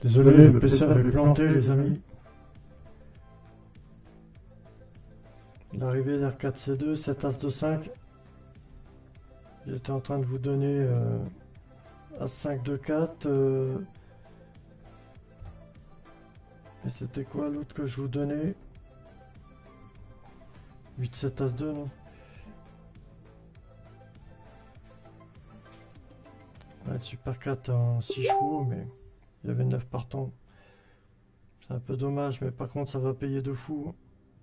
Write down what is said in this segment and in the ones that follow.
Désolé, le PC avait planté, les amis. L'arrivée d'R4C2, 7 As de 5. J'étais en train de vous donner As5 de 4. Et c'était quoi l'autre que je vous donnais? 8-7 As2, non? Ouais, Super 4 en 6 chevaux, mais il y avait 9 partants. C'est un peu dommage, mais par contre, ça va payer de fou.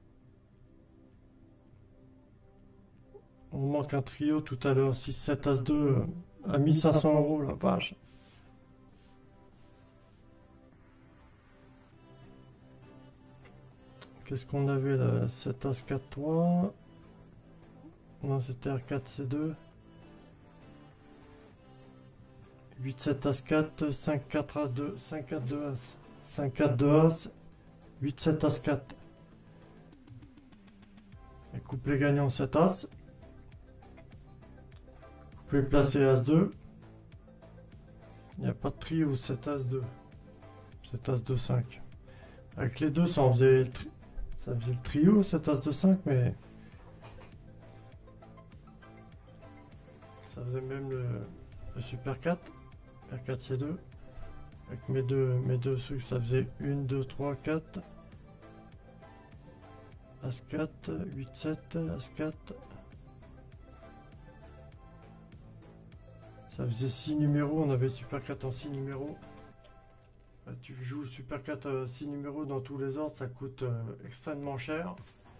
On manque un trio tout à l'heure, 6-7 As2 à 1500 euros, la vache. Qu'est-ce qu'on avait là? 7 As 4-3. Non, c'était R4C2. 8-7 As4, 5-4 As2, 5-4-2 As. 5-4-2 As, 8-7 As4. Et couplet gagnant 7 As. Vous pouvez placer As2. Il n'y a pas de trio 7 As2. 7 As2 5. Avec les deux, ça faisait le trio 7 As2 5, mais ça faisait même le Super 4. R4C2. Avec mes deux trucs, ça faisait 1, 2, 3, 4. As4, 8, 7, As4. Ça faisait 6 numéros, on avait Super 4 en 6 numéros. Tu joues Super 4 6 numéros dans tous les ordres, ça coûte extrêmement cher.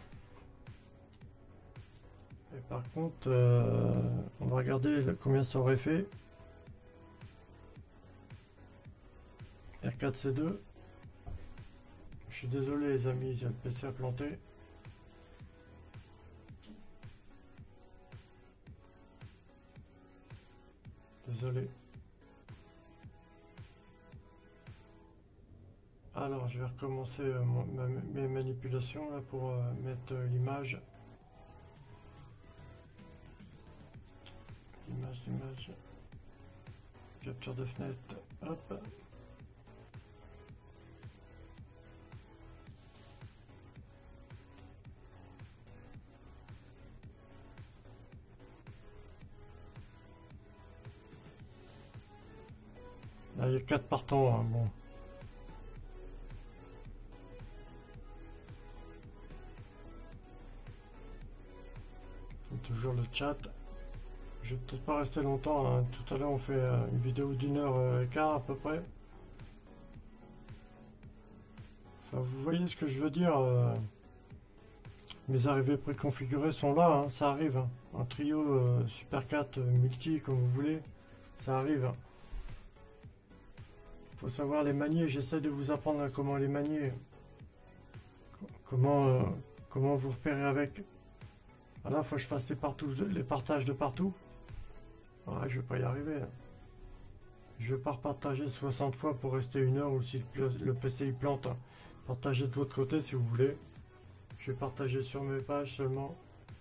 Et par contre, on va regarder combien ça aurait fait. R4C2. Je suis désolé les amis, j'ai le PC à planter. Désolé. Alors, je vais recommencer mes manipulations là pour mettre l'image. L'image. Capture de fenêtre. Hop. Là, il y a 4 partants. Hein, bon. Toujours le chat. Je vais peut-être pas rester longtemps. Hein. Tout à l'heure, on fait une vidéo d'1h15 à peu près. Enfin, vous voyez ce que je veux dire. Mes arrivées préconfigurées sont là. Hein, ça arrive. Hein. Un trio Super 4 multi, comme vous voulez. Ça arrive. Hein. Faut savoir les manier. J'essaie de vous apprendre à comment les manier. Comment vous repérer avec. Voilà, faut que je fasse les partages de partout. Ouais, je vais pas y arriver. Hein. Je vais pas repartager 60 fois pour rester 1 heure ou si le PC il plante. Hein. Partagez de votre côté si vous voulez. Je vais partager sur mes pages seulement.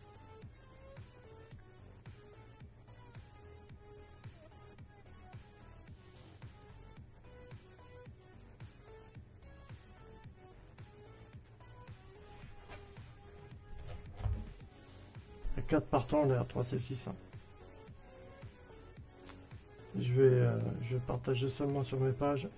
Et 4 partants, on est à 3C6. Hein. Je vais partager seulement sur mes pages.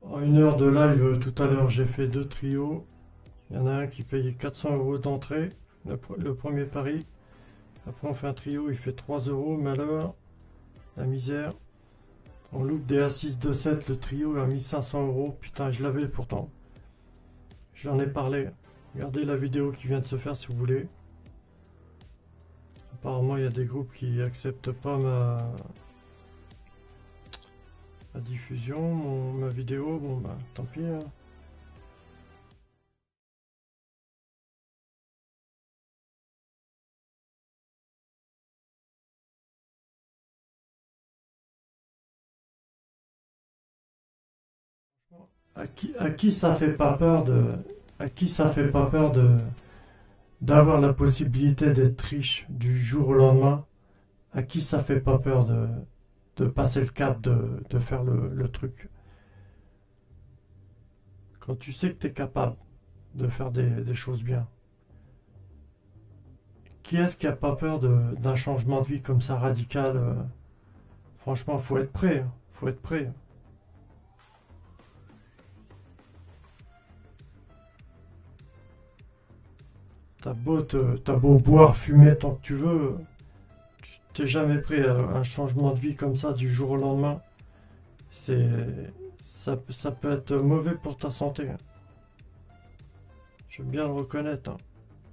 En 1 heure de live, tout à l'heure, j'ai fait 2 trios. Il y en a un qui payait 400 euros d'entrée, le premier pari. Après, on fait un trio, il fait 3 euros. Malheur, la misère. On loupe des A6, 2-7, le trio a mis 500 euros. Putain, je l'avais pourtant. J'en ai parlé. Regardez la vidéo qui vient de se faire si vous voulez. Apparemment, il y a des groupes qui acceptent pas ma diffusion, ma vidéo. Bon, bah, tant pis, hein. À qui ça fait pas peur à qui ça fait pas peur d'avoir la possibilité d'être riche du jour au lendemain? À qui ça fait pas peur de passer le cap, de faire le truc? Quand tu sais que tu es capable de faire des choses bien. Qui est-ce qui a pas peur d'un changement de vie comme ça radical? Franchement, faut être prêt, hein. Faut être prêt. T'as beau boire, fumer tant que tu veux, tu t'es jamais prêt à un changement de vie comme ça du jour au lendemain. C'est, ça peut être mauvais pour ta santé, hein. J'aime bien le reconnaître, hein.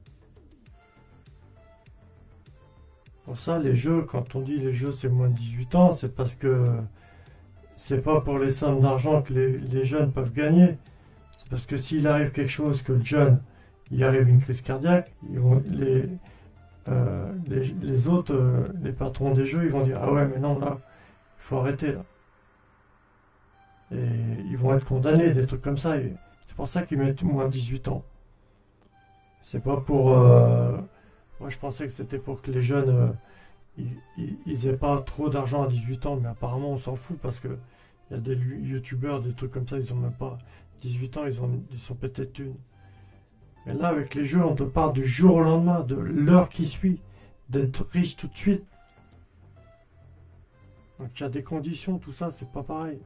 Pour ça, les jeux, quand on dit les jeux c'est moins de 18 ans, c'est parce que c'est pas pour les sommes d'argent que les jeunes peuvent gagner. C'est parce que s'il arrive quelque chose, que le jeune, il arrive une crise cardiaque, les autres, les patrons des jeux, ils vont dire ah ouais mais non là, il faut arrêter là. Et ils vont être condamnés, des trucs comme ça. Et c'est pour ça qu'ils mettent moins de 18 ans. C'est pas pour... moi je pensais que c'était pour que les jeunes, ils aient pas trop d'argent à 18 ans, mais apparemment on s'en fout parce que il y a des youtubeurs, des trucs comme ça, ils ont même pas 18 ans, ils sont pétés de thunes. Mais là, avec les jeux, on te parle du jour au lendemain, de l'heure qui suit, d'être riche tout de suite. Donc il y a des conditions, tout ça, c'est pas pareil.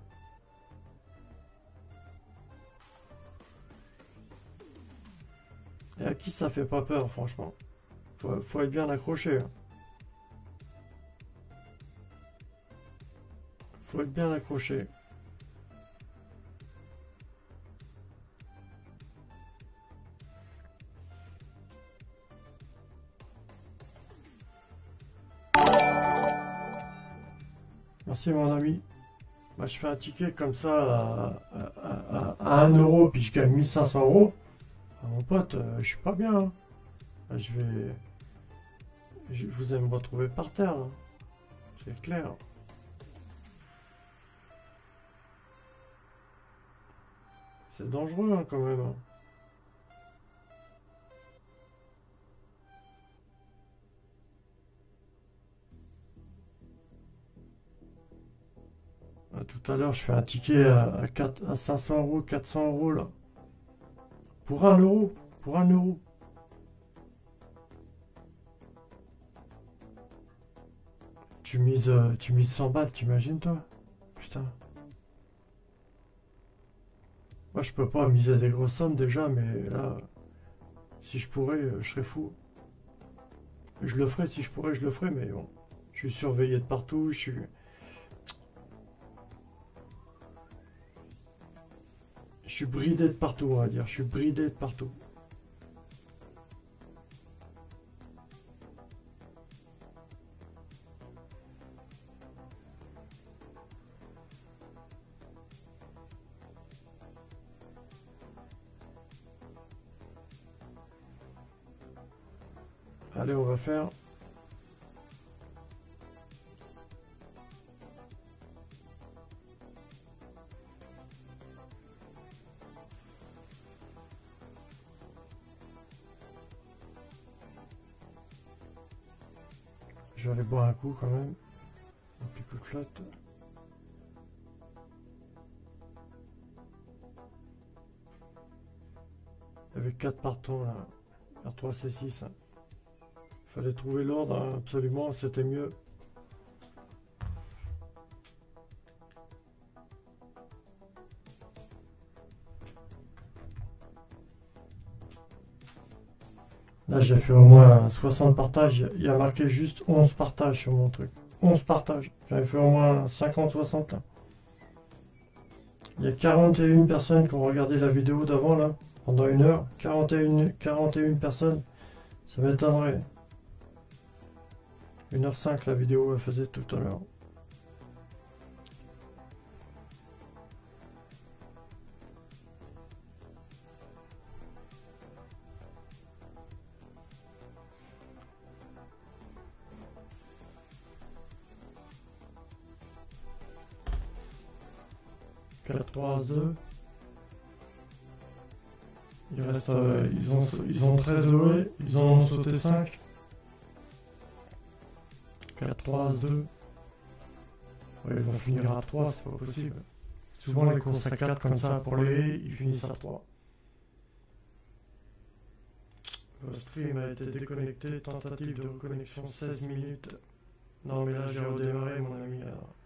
Et à qui ça fait pas peur, franchement? Faut être bien accroché, hein. Faut être bien accroché. Merci mon ami. Bah, je fais un ticket comme ça à 1 euro, puis je gagne 1500 euros. Ah, mon pote, je suis pas bien, hein. Ah, vous allez me retrouver par terre, hein. C'est clair. C'est dangereux, hein, quand même, hein. Ah, tout à l'heure, je fais un ticket à 500 euros, 400 euros, là. Pour 1 euro. Pour 1 euro. Tu mises 100 balles, t'imagines, toi? Putain. Moi, je peux pas miser des grosses sommes déjà, mais là, si je pourrais, je serais fou. Je le ferais, si je pourrais, je le ferais, mais bon. Je suis surveillé de partout, je suis bridé de partout, on va dire. Je suis bridé de partout. Allez, on va faire. Je vais aller boire un coup quand même. Un petit coup de flotte. Il y avait 4 partants là. R3, C6, hein. Fallait trouver l'ordre, hein, absolument, c'était mieux. Là, j'ai fait au moins 60 partages. Il y a marqué juste 11 partages sur mon truc. 11 partages. J'avais fait au moins 50-60 là. Il y a 41 personnes qui ont regardé la vidéo d'avant là, pendant une heure. 41 personnes. Ça m'étonnerait. 1h05 la vidéo elle faisait tout à l'heure. Quatre 3 2. Il reste, ils ont 13 joués, ils en ont sauté 5. 4 3 2. Ouais, ils vont finir à 3, c'est pas possible. Souvent les courses à 4 comme ça pour les ils finissent à 3. Le stream a été déconnecté, tentative de reconnexion 16 minutes. Non mais là j'ai redémarré mon ami. Alors.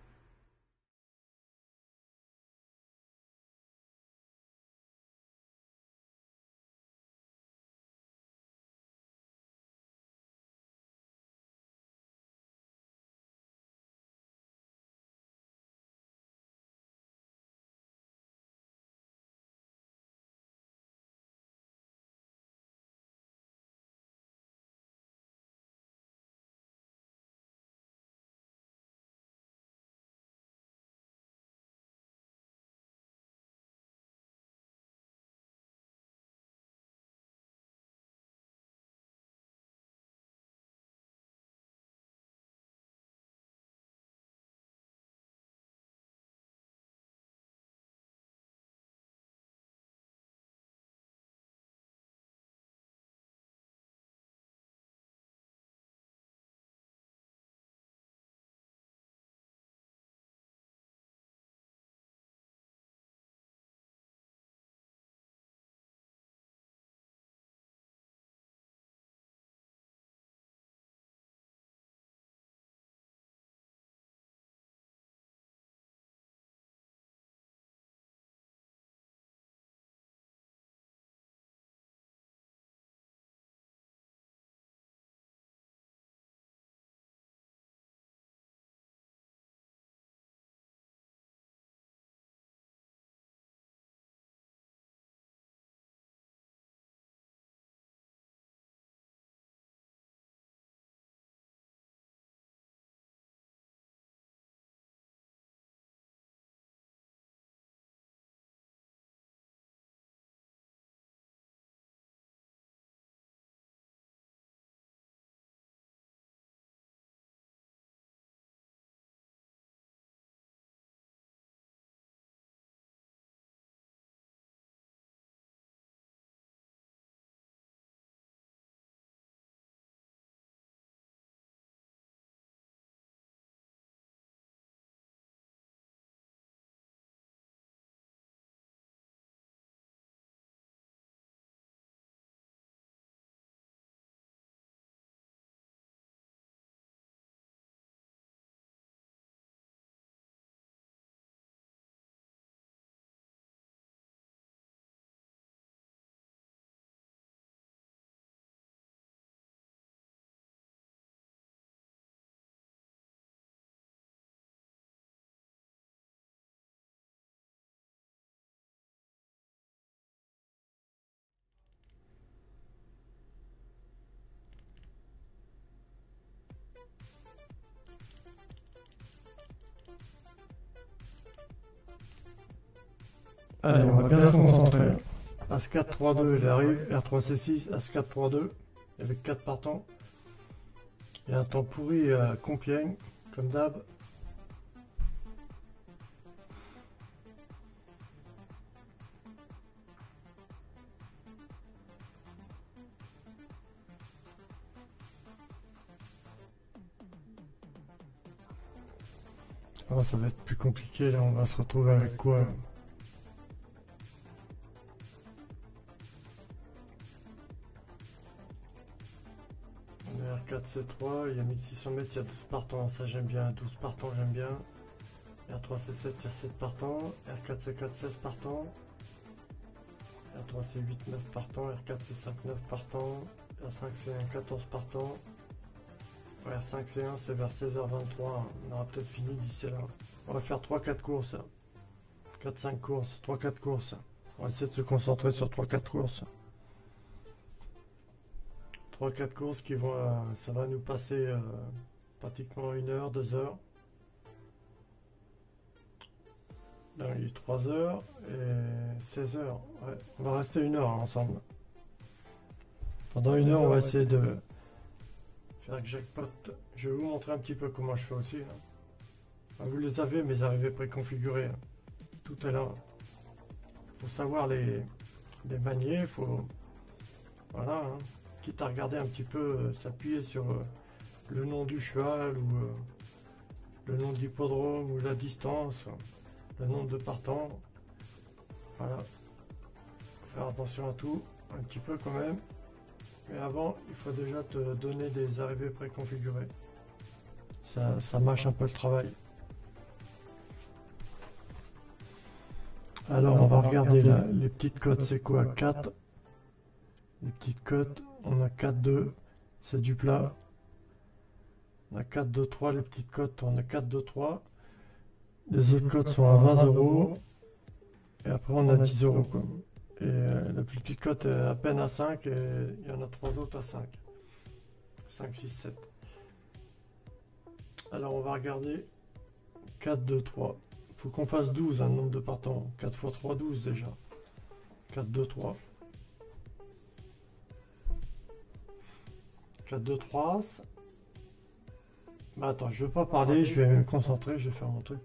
Allez, on va bien se concentrer. As-4 3-2, il arrive. R3C6, As-4 3-2, avec 4 partants. Il y a un temps pourri à Compiègne, comme d'hab. Ah, ça va être plus compliqué, là, on va se retrouver avec quoi? R4 C3, il y a 1600 mètres, il y a 12 partants, ça j'aime bien, 12 partants j'aime bien. R3 C7, il y a 7 partants, R4 C4, 16 partants. R3 C8, 9 partants, R4 C5, 9 partants, R5 C1, 14 partants. R5 C1, c'est vers 16h23. On aura peut-être fini d'ici là. On va faire 3-4 courses. 4-5 courses, 3-4 courses. On va essayer de se concentrer sur 3-4 courses. 3-4 courses qui vont, ça va nous passer pratiquement 1 heure, 2 heures. Là, il est 3 heures et 16 heures. Ouais, on va rester 1 heure ensemble. Pendant 1 heure, on va essayer de faire que jackpot. Je vais vous montrer un petit peu comment je fais aussi. Vous les avez, mes arrivées préconfigurées. Tout est là. Il faut savoir les manier. Il faut, voilà, quitte à regarder un petit peu, s'appuyer sur le nom du cheval ou le nom de l'hippodrome ou la distance, le nombre de partants. Voilà. Faut faire attention à tout, un petit peu quand même. Mais avant, il faut déjà te donner des arrivées préconfigurées. Ça mâche un peu le travail. Alors, on va regarder là, les petites cotes, c'est quoi? 4. Les petites cotes, on a 4-2, c'est du plat. On a 4-2-3, les petites cotes, on a 4-2-3. Les autres cotes sont à 20 euros. Et après, on a 10 euros, quoi. Et la plus petite cote est à peine à 5 et il y en a 3 autres à 5. 5, 6, 7. Alors, on va regarder 4, 2, 3. Il faut qu'on fasse 12, un nombre de partants. 4 x 3, 12 déjà. 4, 2, 3. 4, 2, 3. Bah attends, je ne veux pas parler, je vais me concentrer, je vais faire mon truc.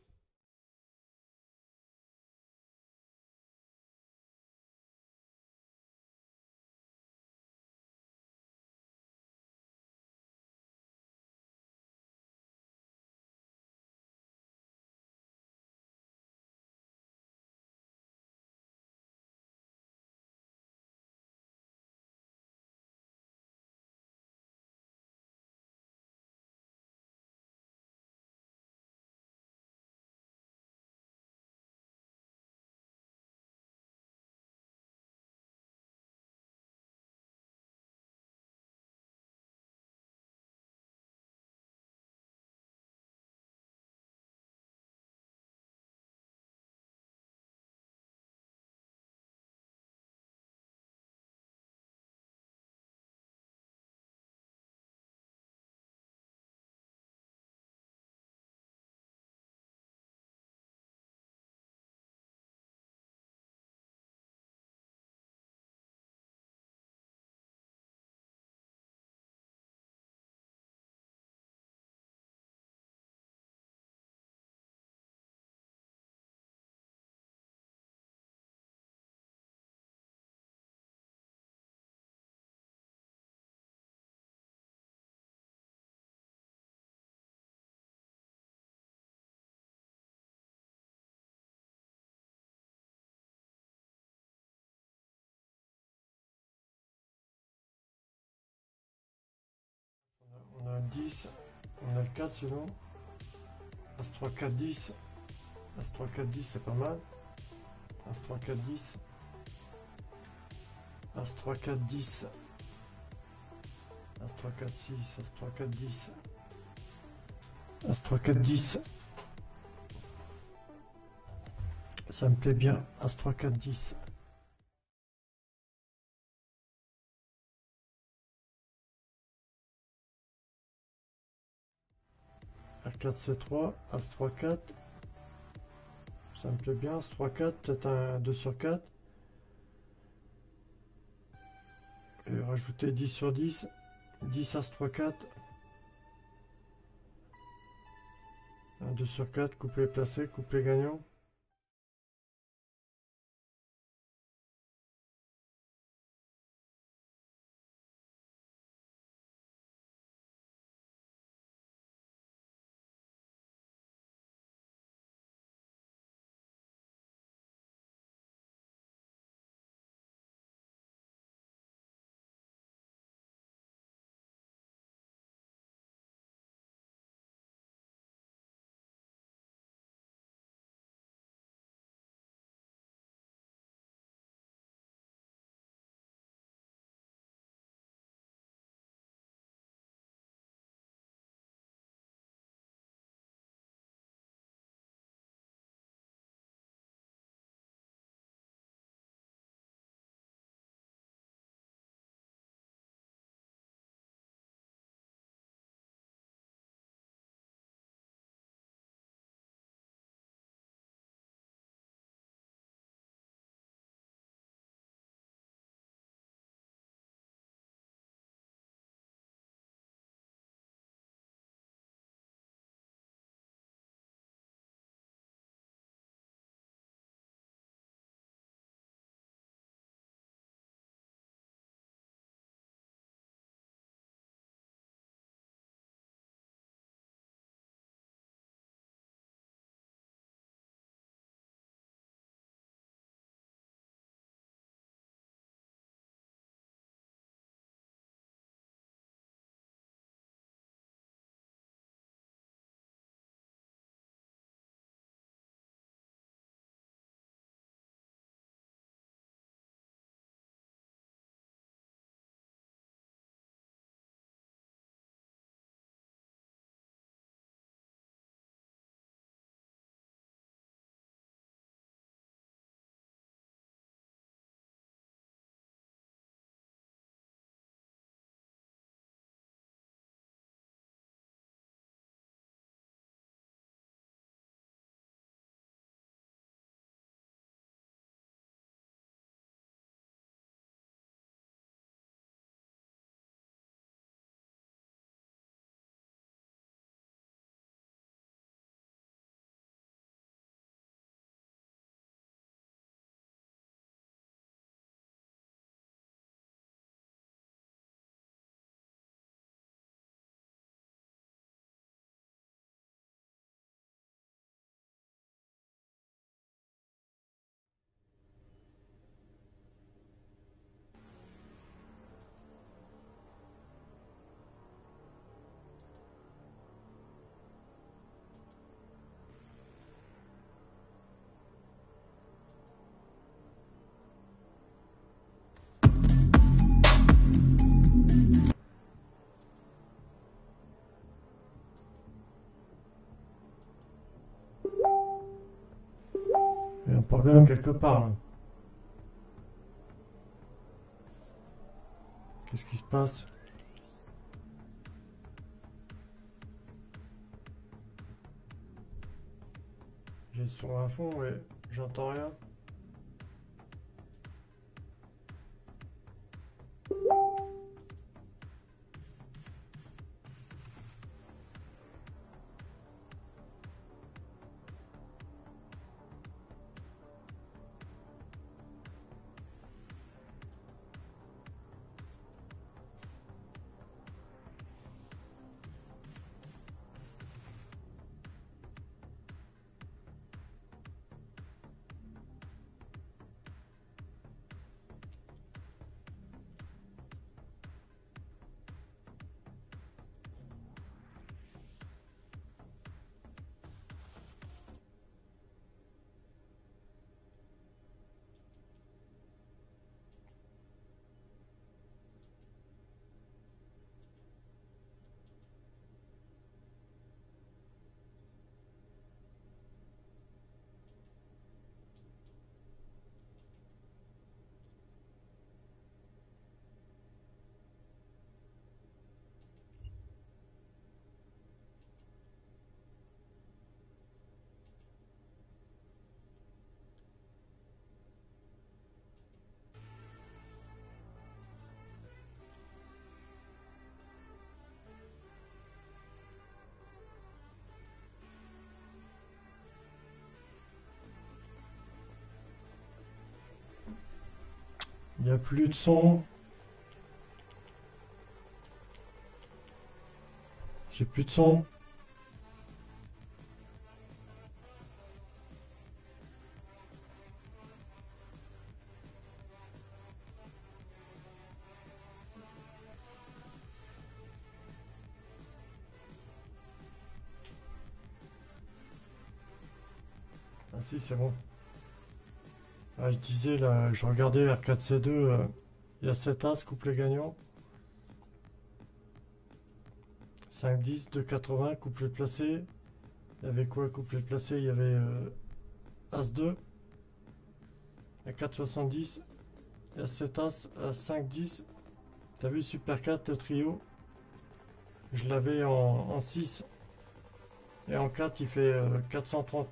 On a un 10, on a le 4 sinon. As 3, 4, 10. As 3, 4, 10, c'est pas mal. As 3, 4, 10. As 3, 4, 10. As 3, 4, 6. As 3, 4, 10. As 3, 4, 10. Ça me plaît bien. As 3, 4, 10. A4, C3. As 3, 4. Ça me plaît bien. As 3, 4. Peut-être un 2 sur 4. Et rajouter 10 sur 10. 10 As 3, 4. Un 2 sur 4. Couplet placé. Couplet gagnant. problème quelque part là. Qu'est-ce qui se passe? J'ai le son à fond mais j'entends rien. Il n'y a plus de son. J'ai plus de son. Ah si, c'est bon. Ah, je disais là, je regardais R4C2, il y a 7 As, couplet gagnant. 5-10, 2-80, couplet placé. Il y avait quoi, couplet placé? Il y avait As-2, à 4-70, il y a 7 As, à 5-10. T'as vu Super 4, le trio? Je l'avais en 6 et en 4 il fait 430.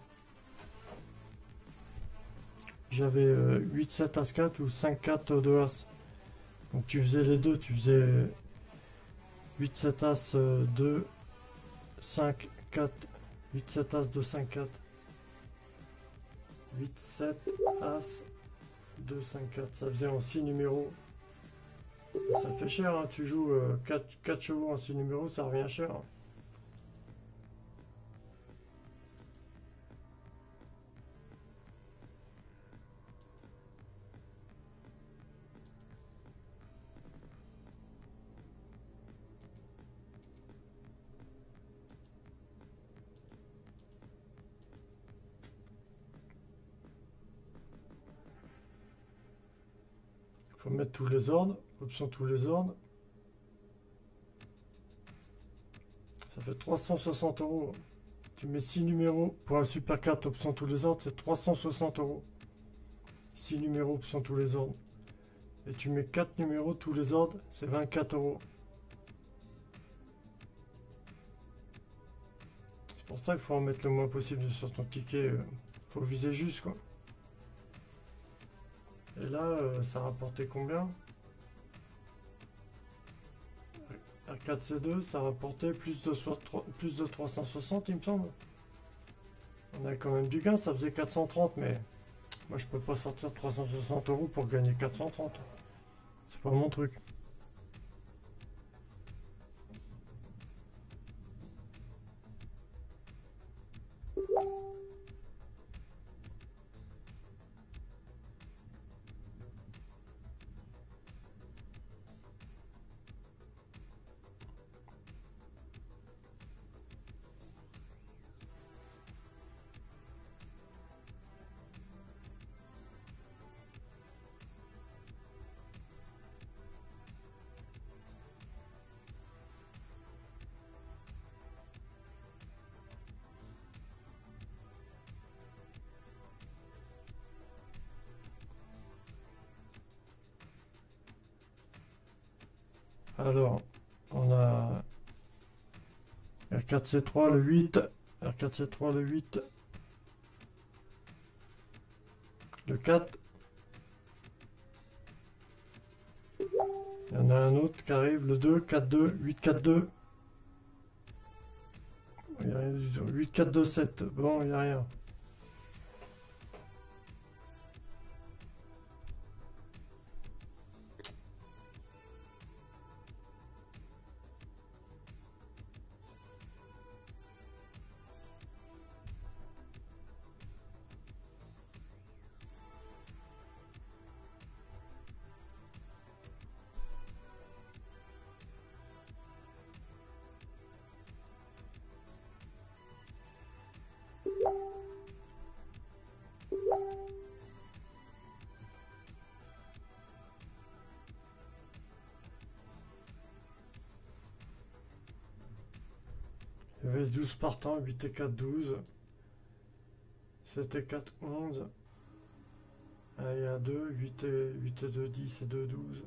J'avais 8-7 As-4 ou 5-4 de As. Donc tu faisais les deux, tu faisais 8-7 As 2, 5, 4, 8-7 As 2, 5, 4. 8-7 As 2, 5, 4. Ça faisait en 6 numéros. Ça fait cher, hein. Tu joues 4 chevaux en 6 numéros, ça revient cher, hein. Faut mettre tous les ordres, option tous les ordres. Ça fait 360 euros. Tu mets 6 numéros pour un Super 4, option tous les ordres, c'est 360 euros. 6 numéros, option tous les ordres. Et tu mets 4 numéros tous les ordres, c'est 24 euros. C'est pour ça qu'il faut en mettre le moins possible sur ton ticket. Faut viser juste, quoi. Et là, ça rapportait combien? R4C2, ça rapportait plus de 360, il me semble. On a quand même du gain, ça faisait 430, mais moi je peux pas sortir 360 euros pour gagner 430. C'est pas mon truc. Alors, on a R4C3 le 8, R4C3 le 8, le 4. Il y en a un autre qui arrive, le 2, 4-2, 8-4-2. Il n'y a rien du tout. 8-4-2-7. Bon, il n'y a rien. Il y avait 12 partants, 8 et 4, 12. 7 et 4, 11. Ah, il y a 2, 8 et 2, 10 et 2, 12.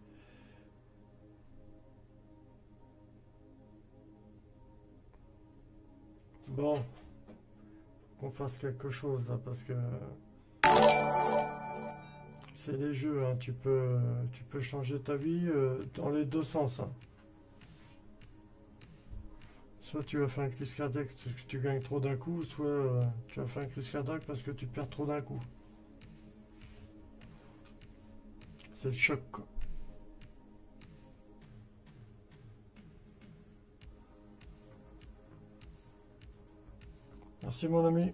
Bon, qu'on fasse quelque chose là, parce que c'est les jeux, hein. Tu peux changer ta vie dans les deux sens, hein. Soit tu vas faire une crise cardiaque parce que tu gagnes trop d'un coup, soit tu vas faire une crise cardiaque parce que tu perds trop d'un coup. C'est le choc, quoi. Merci mon ami.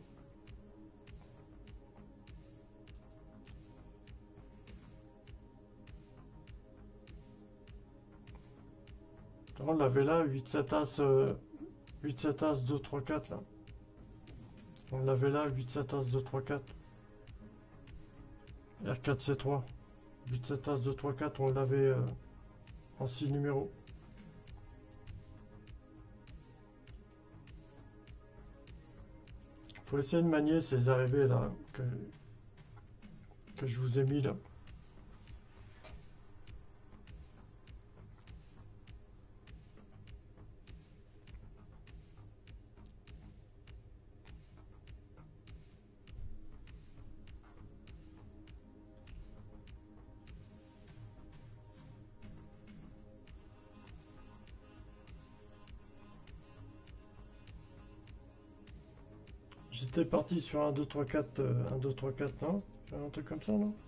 On l'avait là, 8-7 As, 8-7 As, 2, 3, 4 là. On l'avait là, 8-7 As, 2, 3, 4. R4C3. 8-7 As, 2, 3, 4, on l'avait en 6 numéros. Faut essayer de manier ces arrivées là que je vous ai mis là. J'étais parti sur un 2, 3, 4, 1, 2, 3, 4, non? Un truc comme ça, non?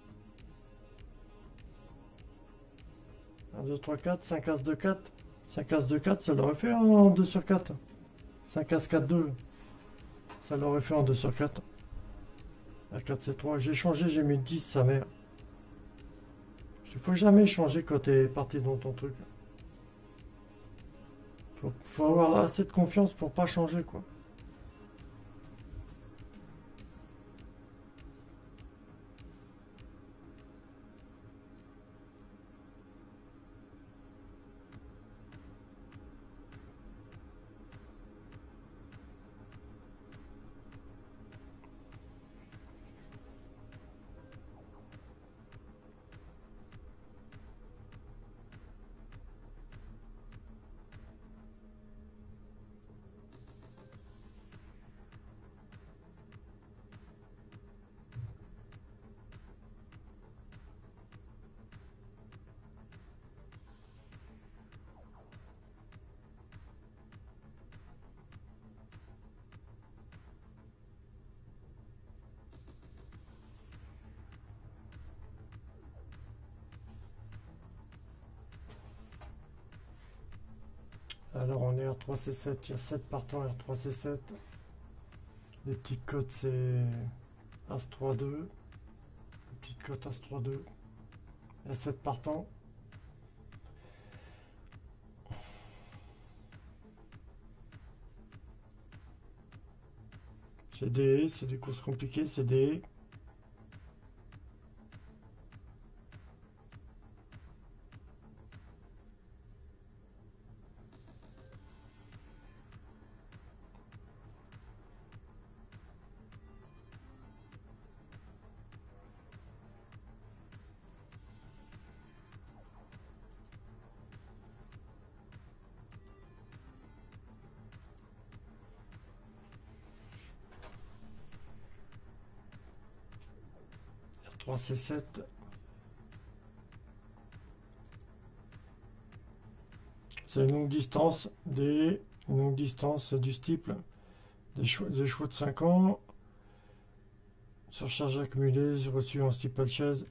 1, 2, 3, 4, 5 As, 2, 4. 5 As, 2, 4, ça l'aurait fait en 2 sur 4. 5 As, 4, 2. Ça l'aurait fait en 2 sur 4. R4C3. J'ai changé, j'ai mis 10, sa mère. Il faut jamais changer quand t'es parti dans ton truc. Faut avoir assez de confiance pour pas changer, quoi. Alors on est R3C7, il y a 7 partants R3C7. Les petites cotes c'est As-3-2. Les petites cotes As-3-2. Il y a 7 partants. C'est des courses compliquées, c'est des... R3, C7. C'est une longue distance, une longue distance du steeple, des chevaux de 5 ans, surcharge accumulée, reçu en steeple chaise.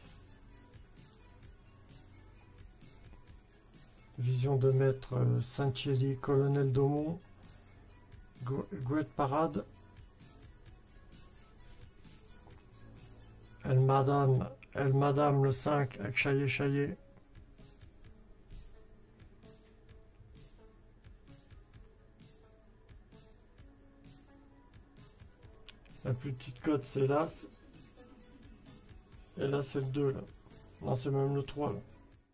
Vision de maître Sancelli, colonel d'Aumont, Great Parade. Elle Madame le 5 avec Chaillé. La plus petite cote c'est l'As. Et là c'est le 2 là. Non, c'est même le 3 là.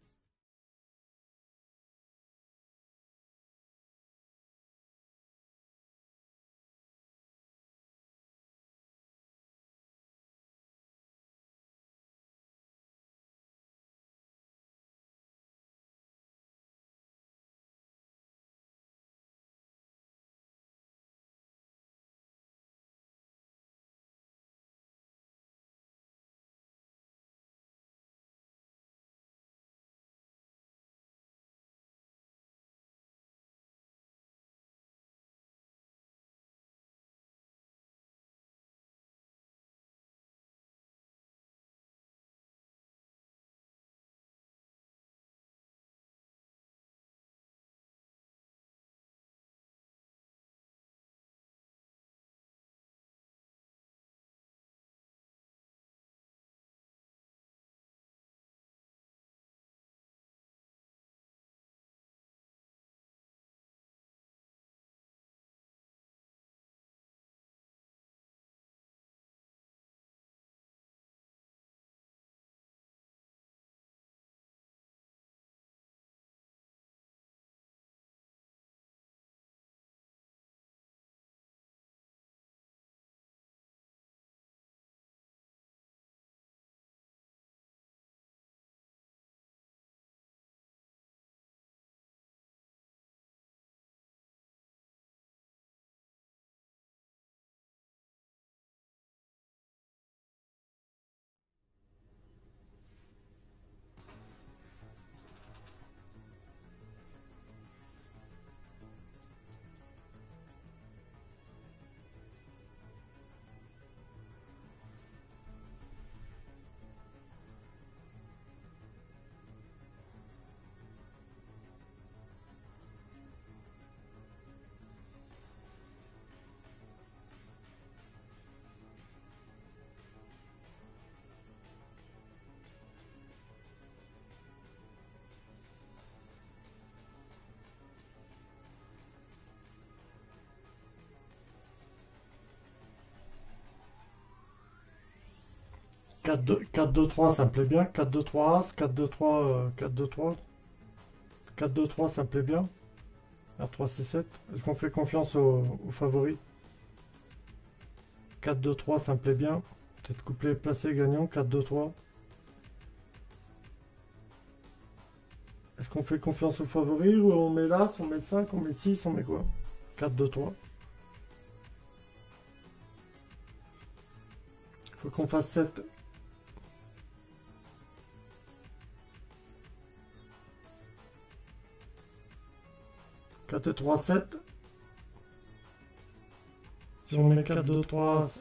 Quatre 2 4-2-3 ça me plaît bien. 4-2-3 As, 4-2-3, 4-2-3. 4-2-3 ça me plaît bien. R3 C7. Est-ce qu'on fait confiance aux favoris? 4-2-3 ça me plaît bien. Peut-être couplet placé gagnant. 4-2-3. Est-ce qu'on fait confiance aux favoris ou on met l'As, on met 5, on met 6, on met quoi? 4-2-3. Faut qu'on fasse 7. 4 et 3, 7. Si on met 4, 2, 3,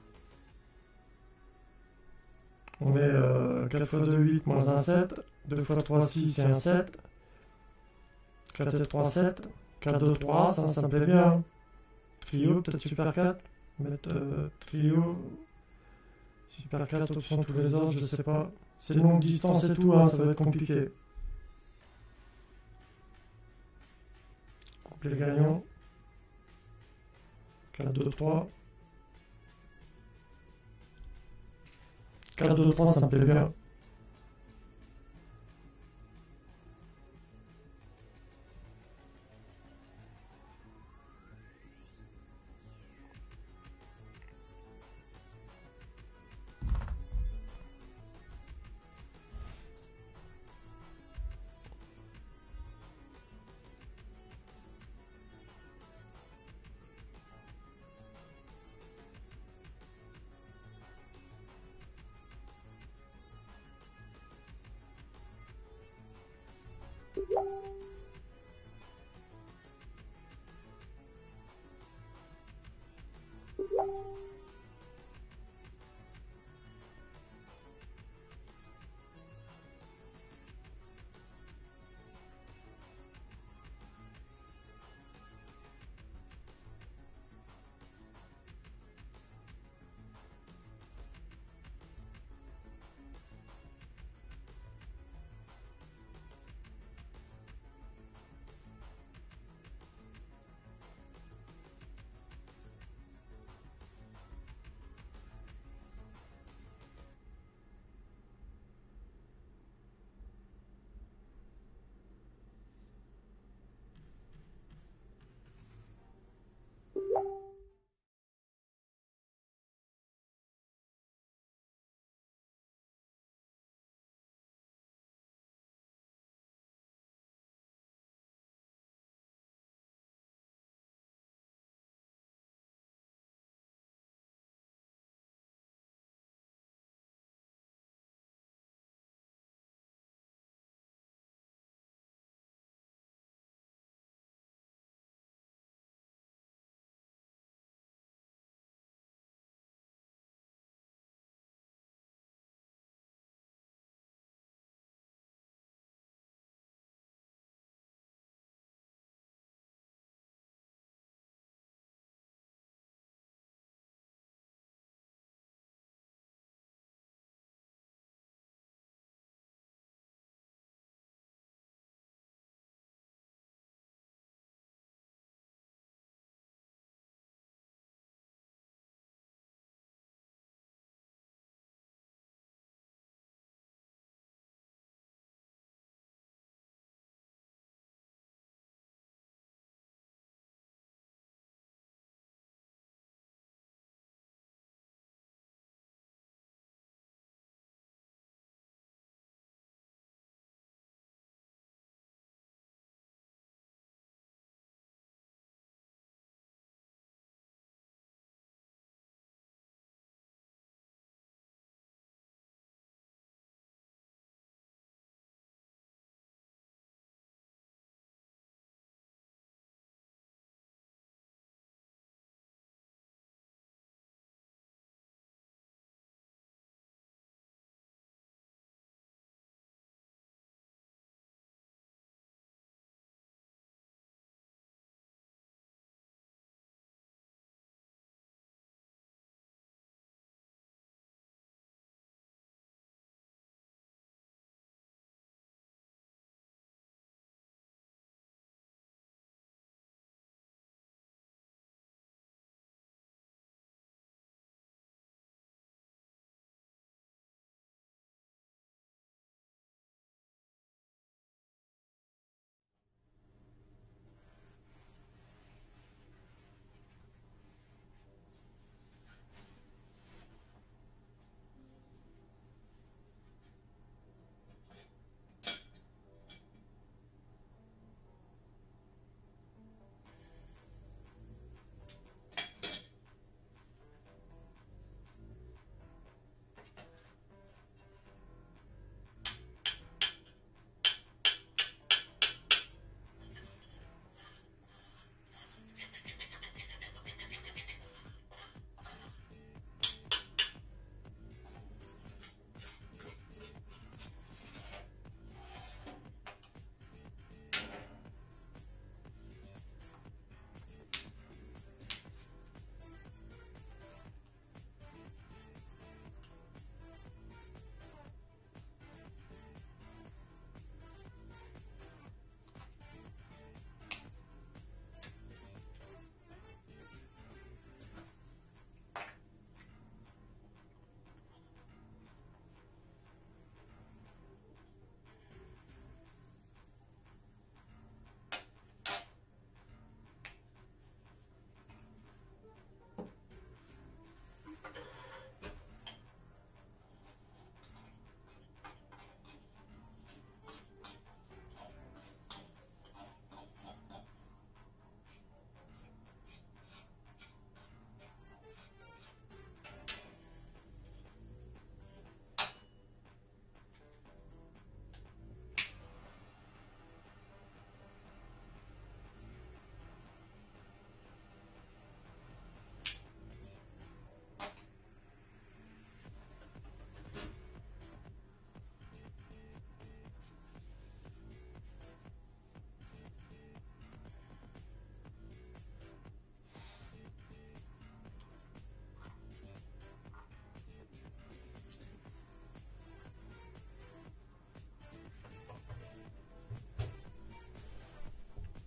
on met 4 x 2, 8, moins 1, 7. 2 x 3, 6 et 1, 7. 4 et 3, 7. 4, 2, 3, ça me plaît bien. Trio, peut-être Super 4. Mettre trio. Super 4, option tous les autres, je sais pas. C'est longue distance et tout, hein, ça va être compliqué. Couplet gagnant. 4, 2, 3. 4, 2, 3, ça me plaît bien.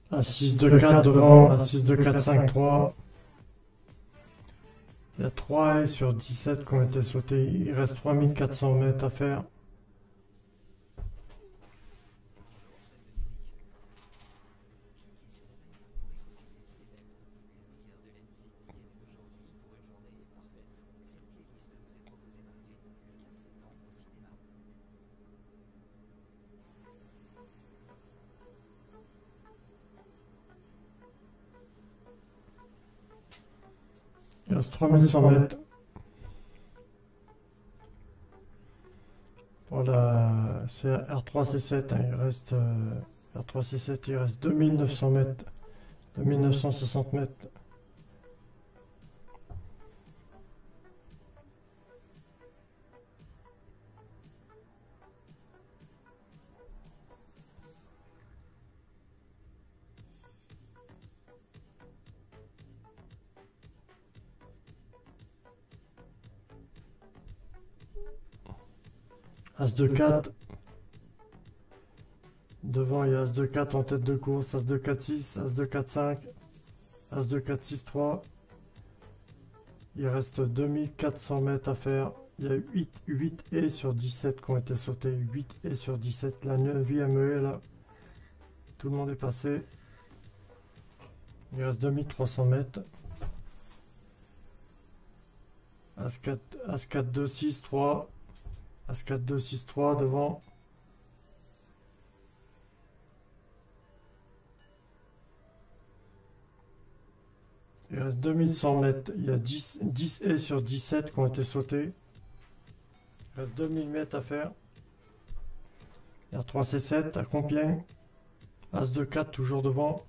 As-6 de 4 devant, As-6 de 4, 5, 3. Il y a 3 haies sur 17 qui ont été sautées. Il reste 3400 mètres à faire. Il reste 3100 mètres. Voilà, c'est R3C7, hein, il reste R3C7, il reste 2900 mètres, 2960 mètres. As de 4. Devant, il y a As de 4 en tête de course, As de 4, 6, As de 4, 5, As de 4, 6, 3. Il reste 2400 mètres à faire. Il y a 8 haies sur 17 qui ont été sautées. 8 haies sur 17. La 9e haie, là. Tout le monde est passé. Il reste 2300 mètres. As 4, As 4, 2, 6, 3. As 4, 2, 6, 3 devant. Il reste 2100 mètres. Il y a 10 haies sur 17 qui ont été sautées. Il reste 2000 mètres à faire. R3C7 à Compiègne. As de 4 toujours devant.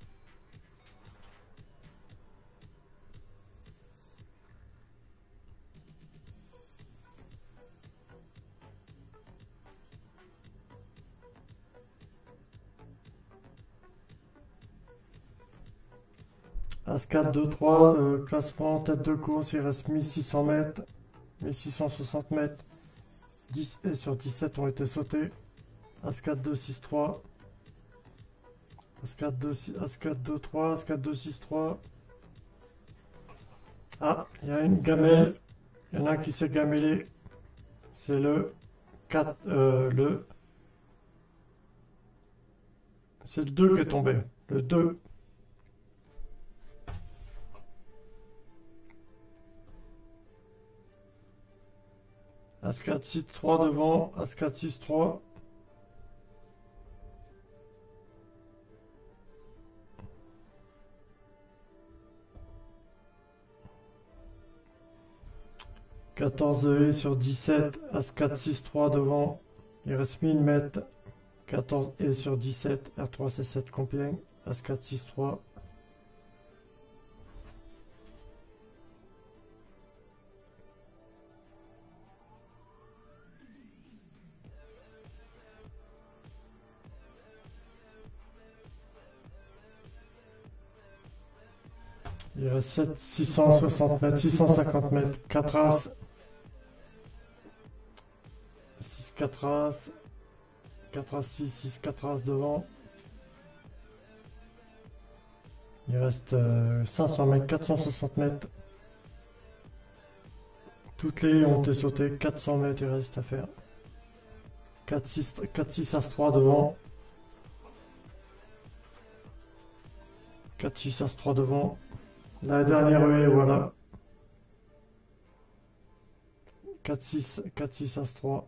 As 4, 2, 3, classement, tête de course, il reste 1600 mètres, 1660 mètres, 10 haies sur 17 ont été sautées. As 4, 2, 6, 3, As 4, 2, 6, As 4, 2, 3, As 4, 2, 6, 3. Ah, il y a une gamelle, il y en a un qui s'est gamellé, c'est le 4, c'est le 2 qui est tombé, le 2. As 4, 6, 3 devant, As 4, 6, 3. « 14 haies sur 17, As 4, 6, 3 devant, il reste 1000 mètres, 14 haies sur 17, R3C7 Compiègne, As 4, 6, 3. Il reste 660 mètres, 650 mètres, 4 As, 6, 4 As, 4 As, 6, 6, 4 As devant. Il reste 500 mètres, 460 mètres. Toutes les ont été sautées, 400 mètres il reste à faire. 4, 6, 4, 6 As 3 devant. 4, 6 As 3 devant. La dernière haie, voilà. 4, 6, 4, 6 As 3.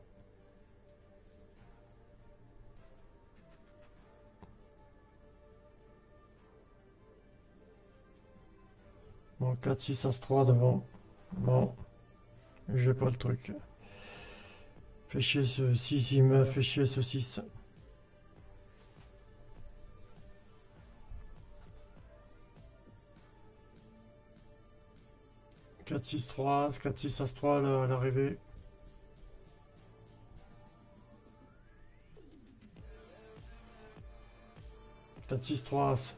Bon, 4, 6 As 3 devant. Bon, j'ai pas le truc. Fait chier ce 6, il me fait chier ce 6. 4, 6, 3, 4, 6, As 3 à l'arrivée. « 4, 6, 3, As.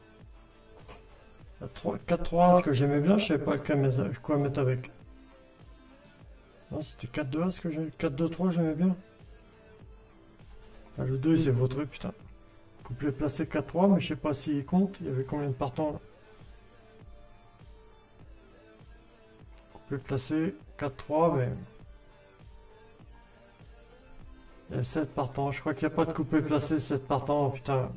4, 3, As que j'aimais bien, je savais pas quoi mettre avec. Non, c'était 4, 2, As que j'aimais. 4, 2, 3, j'aimais bien. Ah, le 2, il s'est vautré, putain. Couplet placé 4-3, mais je sais pas s'il compte. Il y avait combien de partants là? Couplet placé 4-3, mais il y a 7 partants. Je crois qu'il n'y a pas de couplet placé 7 partants. Oh, putain.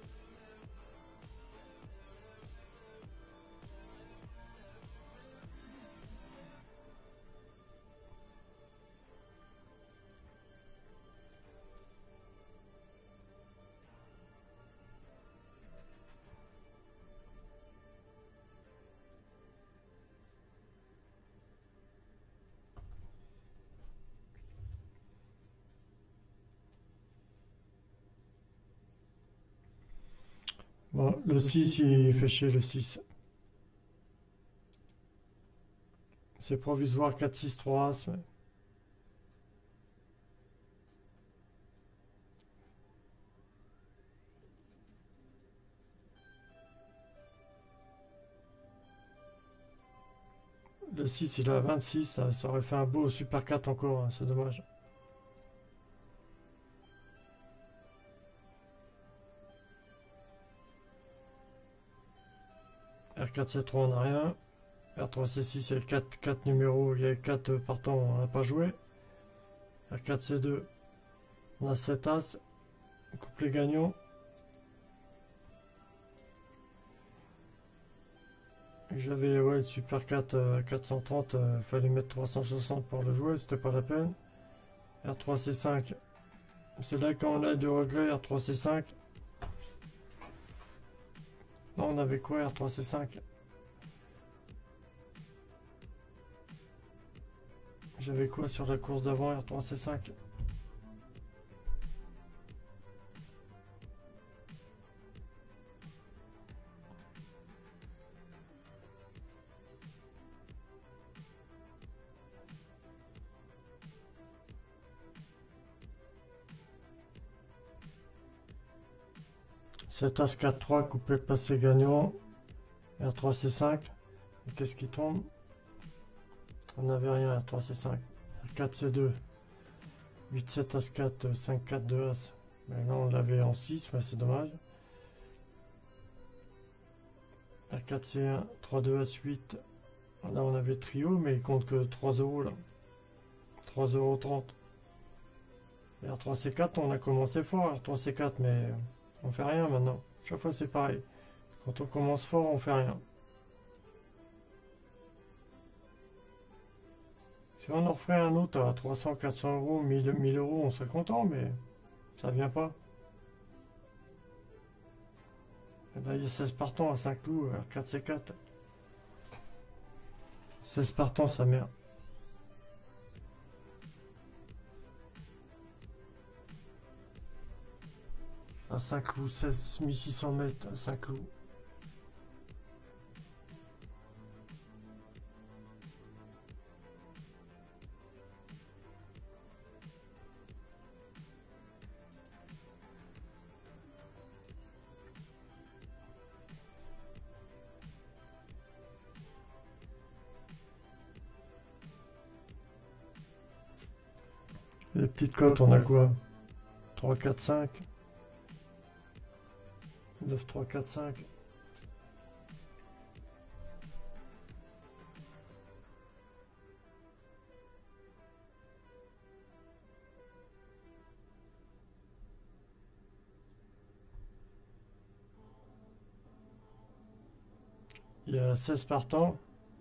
Bon, le 6, il fait chier le 6. C'est provisoire 4-6-3 As. Le 6, il a 26. Ça aurait fait un beau Super 4 encore. Hein, c'est dommage. R4-C3, on n'a rien. R3-C6, il y a 4 numéros. Il y a 4 partants, on n'a pas joué. R4-C2, on a 7 As. Couplet gagnant. J'avais ouais, le Super 4 430, fallait mettre 360 pour le jouer, c'était pas la peine. R3-C5, c'est là quand on a du regret, R3-C5. Non, on avait quoi R3-C5? J'avais quoi sur la course d'avant R3-C5? Cet As 4-3, coupé passé gagnant. R3-C5. Et qu'est-ce qui tombe? On n'avait rien, R3-C5. R4-C2. 8-7 As-4, 5-4 2 As. Mais là on l'avait en 6, mais c'est dommage. R4-C1, 3-2 As-8. Là on avait trio, mais il compte que 3 euros là. 3,30 €. Et R3-C4, on a commencé fort, R3-C4, mais on fait rien maintenant. Chaque fois c'est pareil. Quand on commence fort, on fait rien. Si on en referait un autre à 300, 400 euros, 1000 euros, on serait content, mais ça vient pas. Et là, il y a 16 partants à 5 loups, R4-C4. 16 partants, sa mère. À 5 loups, 16 600 mètres à 5 loups. Les petites cotes, on a quoi? 3, 4, 5. 9, 3, 4, 5. Il y a 16 partants.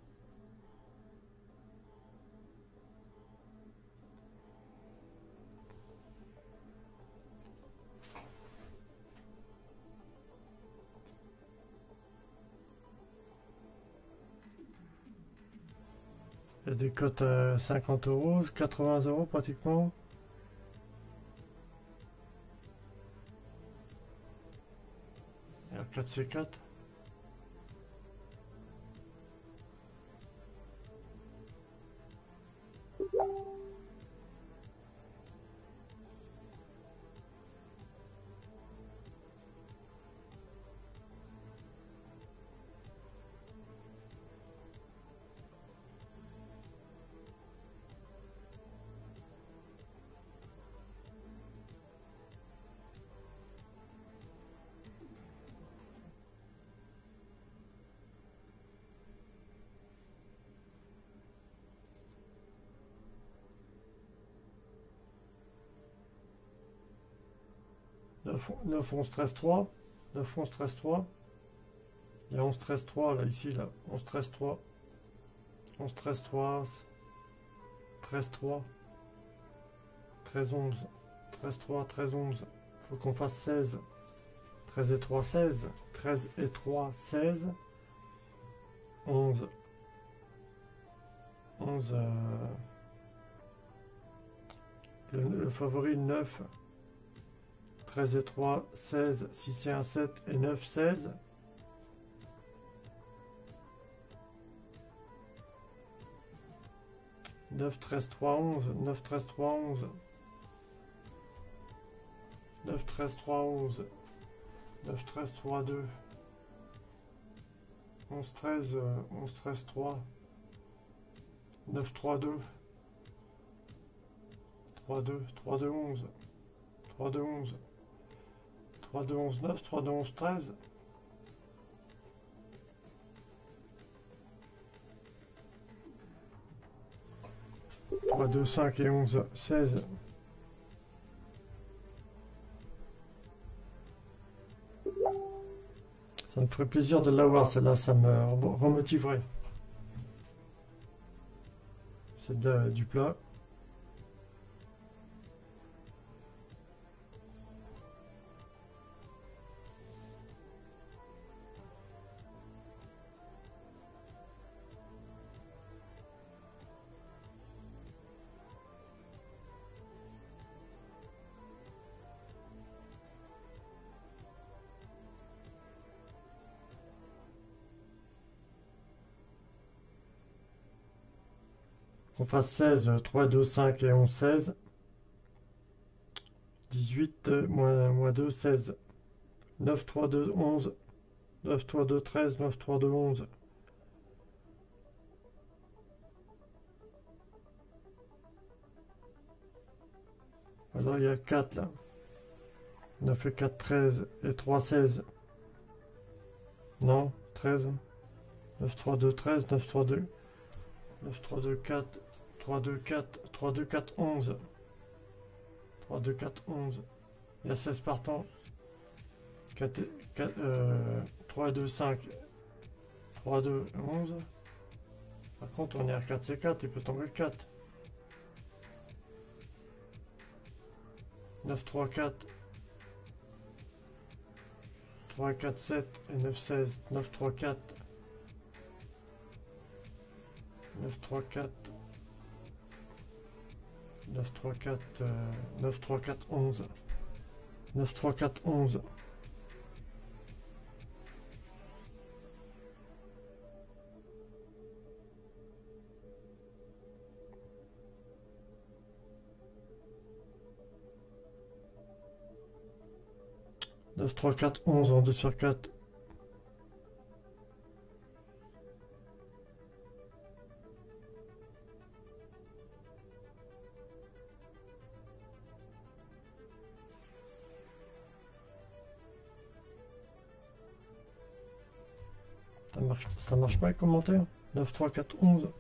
Il y a des cotes à 50 euros, 80 euros pratiquement. R4-C4. 9, 11, 13, 3. 9, 11, 13, 3. Il y a 11, 13, 3 là, ici, là. 11, 13, 3. 11, 13, 3. 13, 3. 13, 11. 13, 3, 13, 11. Il faut qu'on fasse 16. 13 et 3, 16. 13 et 3, 16. 11. 11. Le favori, 9. 13 et 3, 16. 6 et 1, 7. Et 9, 16. 9, 13, 3, 11. 9, 13, 3, 11. 9, 13, 3, 11. 9, 13, 3, 2. 11, 13, 11, 13, 3. 9, 3, 2. 3, 2. 3, 2, 11. 3, 2, 11. 3, 2, 11, 9. 3, 2, 11, 13. 3, 2, 5 et 11, 16. Ça me ferait plaisir de l'avoir, celle-là, ça me remotiverait. C'est du plat. On fasse 16, 3, 2, 5 et 11, 16. 18, moins 2, 16. 9, 3, 2, 11. 9, 3, 2, 13. 9, 3, 2, 11. Alors il y a 4 là. 9 et 4, 13. Et 3, 16. Non, 13. 9, 3, 2, 13. 9, 3, 2. 9, 3, 2, 4. 3, 2, 4. 3, 2, 4, 11. 3, 2, 4, 11. Il y a 16 partants. 4, 3, 2, 5. 3, 2, 11. Par contre, on est à 4, c'est 4. Il peut tomber le 4. 9, 3, 4. 3, 4, 7. Et 9, 16. 9, 3, 4. 9, 3, 4. 9, 3, 4. 9, 3, 4, 11. 9, 3, 4, 11. 9, 3, 4, 11 en 2 sur 4. Ça marche pas le commentaire. 9, 3, 4, 11.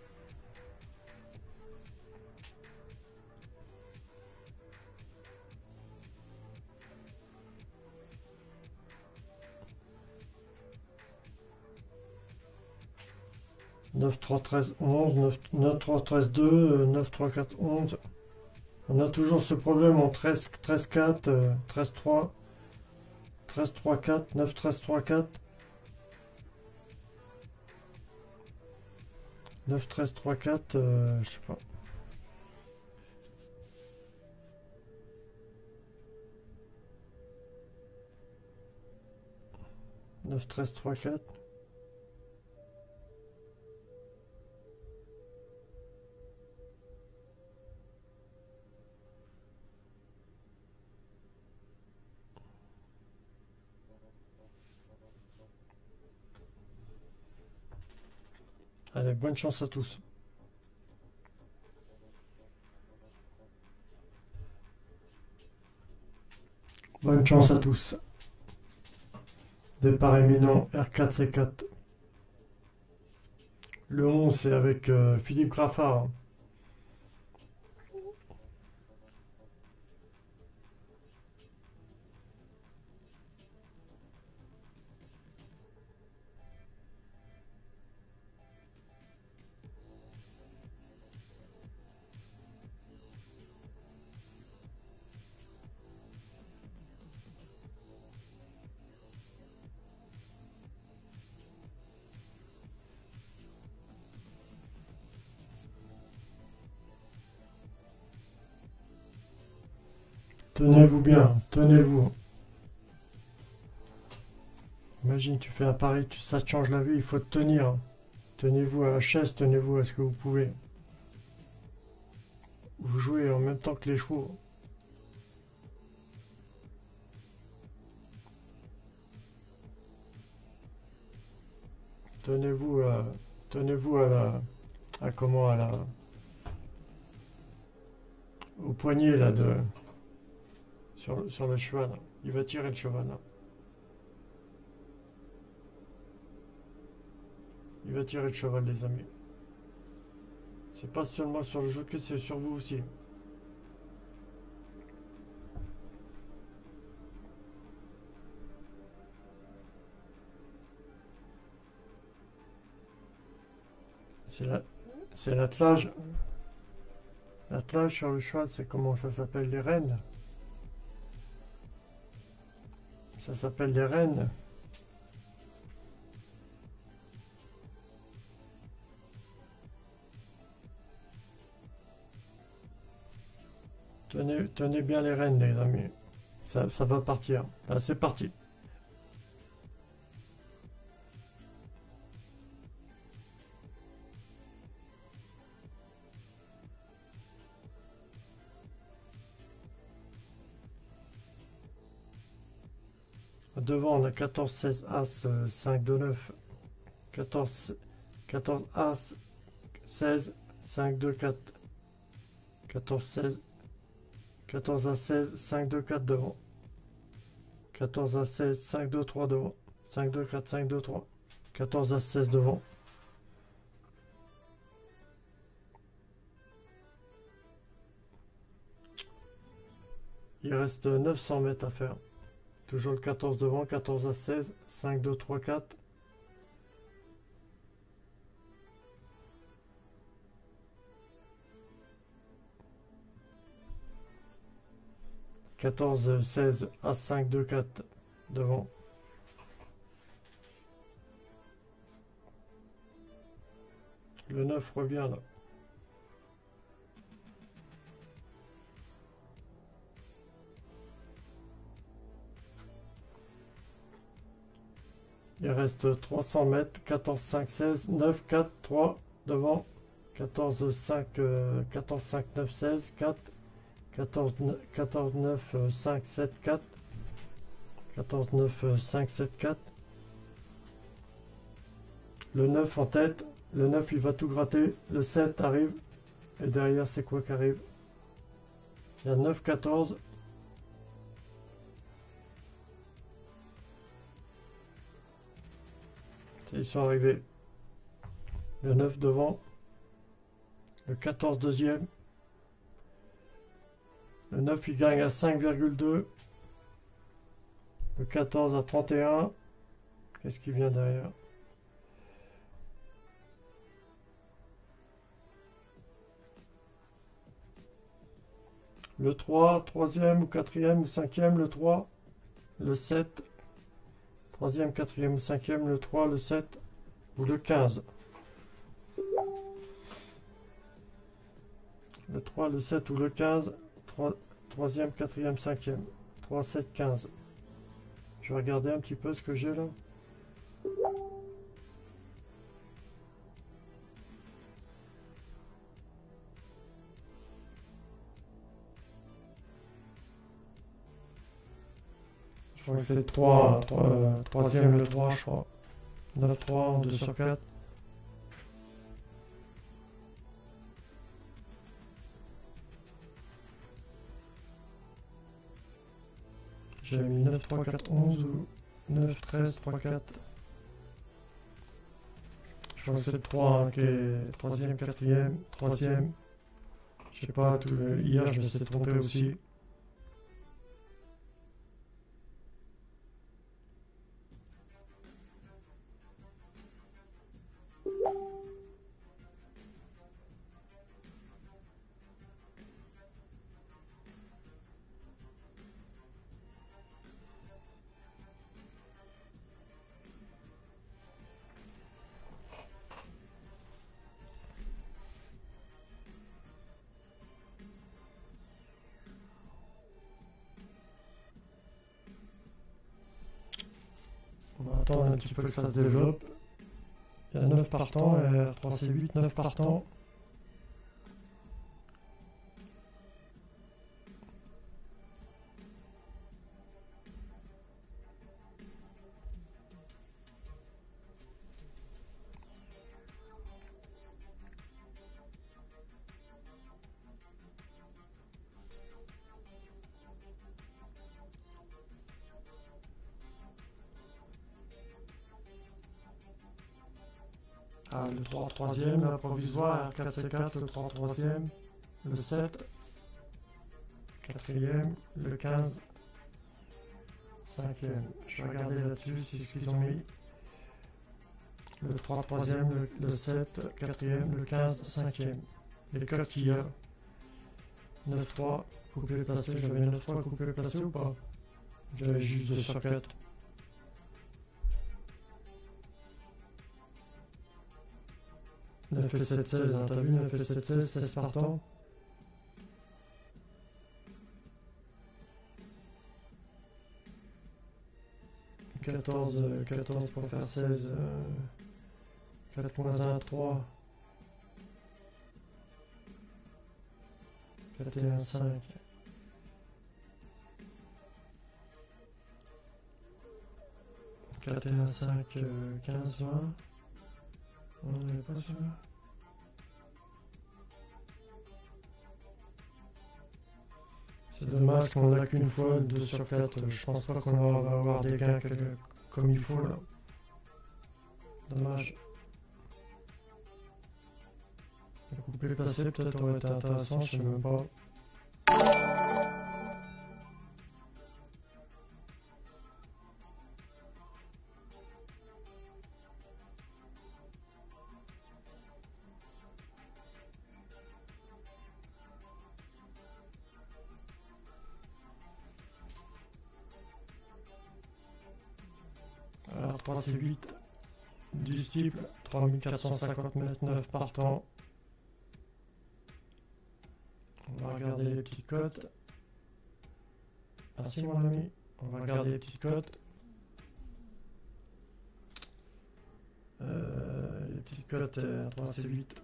Neuf, 3, 13, 11, 9, 3, 13, 2, 9, 3, 4, 11. On a toujours ce problème en 13, 13, 4, 13, 3, 13, 3, 4, 9, 13, 3, 4. 9, 13, 3, 4, je sais pas. 9, 13, 3, 4. Allez, bonne chance à tous. Bonne chance à tous. Départ éminent, R4, C4. Le 11, c'est avec Philippe Graffard. Tenez-vous bien, tenez-vous. Imagine, tu fais un pari, ça te change la vie, il faut te tenir. Tenez-vous à la chaise, tenez-vous à ce que vous pouvez. Vous jouez en même temps que les chevaux. Tenez-vous à, tenez-vous à la, à comment, à la, au poignet là sur le cheval. Il va tirer le cheval là. Il va tirer le cheval, les amis. C'est pas seulement sur le jockey, c'est sur vous aussi. C'est la, c'est l'attelage. L'attelage sur le cheval, c'est comment ça s'appelle, les rênes. Ça s'appelle les rênes. Tenez bien les rênes, les amis. Ça va partir. Ah, c'est parti. Devant, on a 14, 16, As, 5, 2, 9. 14, 14, As, 16, 5, 2, 4. 14, 16. 14 à 16, 5, 2, 4 devant. 14 à 16, 5, 2, 3 devant. 5, 2, 4, 5, 2, 3. 14 à 16 devant. Il reste 900 mètres à faire. Toujours le 14 devant, 14 à 16, 5, 2, 3, 4. 14, 16, As, 5, 2, 4 devant. Le 9 revient là. Il reste 300 mètres, 14, 5, 16, 9, 4, 3 devant. 14, 5, 14, 5, 9, 16, 4. 14, 14, 9, 5, 7, 4. 14, 9, 5, 7, 4. Le 9 en tête. Le 9, il va tout gratter. Le 7 arrive. Et derrière, c'est quoi qui arrive? Il y a 9, 14. Ils sont arrivés. Le 9 devant. Le 14 deuxième. Le 9, il gagne à 5,2. Le 14 à 31. Qu'est-ce qui vient derrière? Le 3, troisième ou quatrième ou cinquième, le 3, le 7, troisième, quatrième ou cinquième, le 3, le 7 ou le 15. Le 3, le 7 ou le 15, troisième, quatrième, cinquième. 3, 7, 15. Je vais regarder un petit peu ce que j'ai là. Je crois que c'est 3, 3e le 3, je crois. 9, 3, 2 sur 4. J'ai mis 9, 3, 4, 11 ou 9, 13, 3, 4. Je crois que c'est le 3 hein, qui est 3e, 4e, 3e. Je sais pas, hier je me suis trompé aussi. attendre un petit peu que ça se développe. Il y a 9 partants, R3, C8, 9 partants. Ah, le 3 troisième, la provisoire, R4 C4, le 3 troisième, le 7, quatrième, le 15, cinquième. Je vais regarder là-dessus si ce qu'ils ont mis. Le 3 troisième, le 7, quatrième, le 15, cinquième. Les codes qu'il y a. 9-3, coupé placé, j'avais 9-3 coupé placé ou pas? J'avais juste des sockets. 9 et 7, 16, hein, t'as vu 9 et 7, 16, 16 partants. « 14 pour faire 16, 4.1, 3, 41, 5, 41, 5, 15, 20, on n'est pas sûr. C'est dommage qu'on l'a qu'une fois, le 2 sur 4, je pense pas qu'on va avoir des gains comme il faut là. Dommage. Le coupé placé peut-être aurait été intéressant, je sais même pas. Alors 3 c'est 8 du steeple, 3450 mètres, 9 partants. On va regarder les petites cotes. Merci mon ami, on va regarder les petites cotes. Les petites cotes, 3 c'est 8.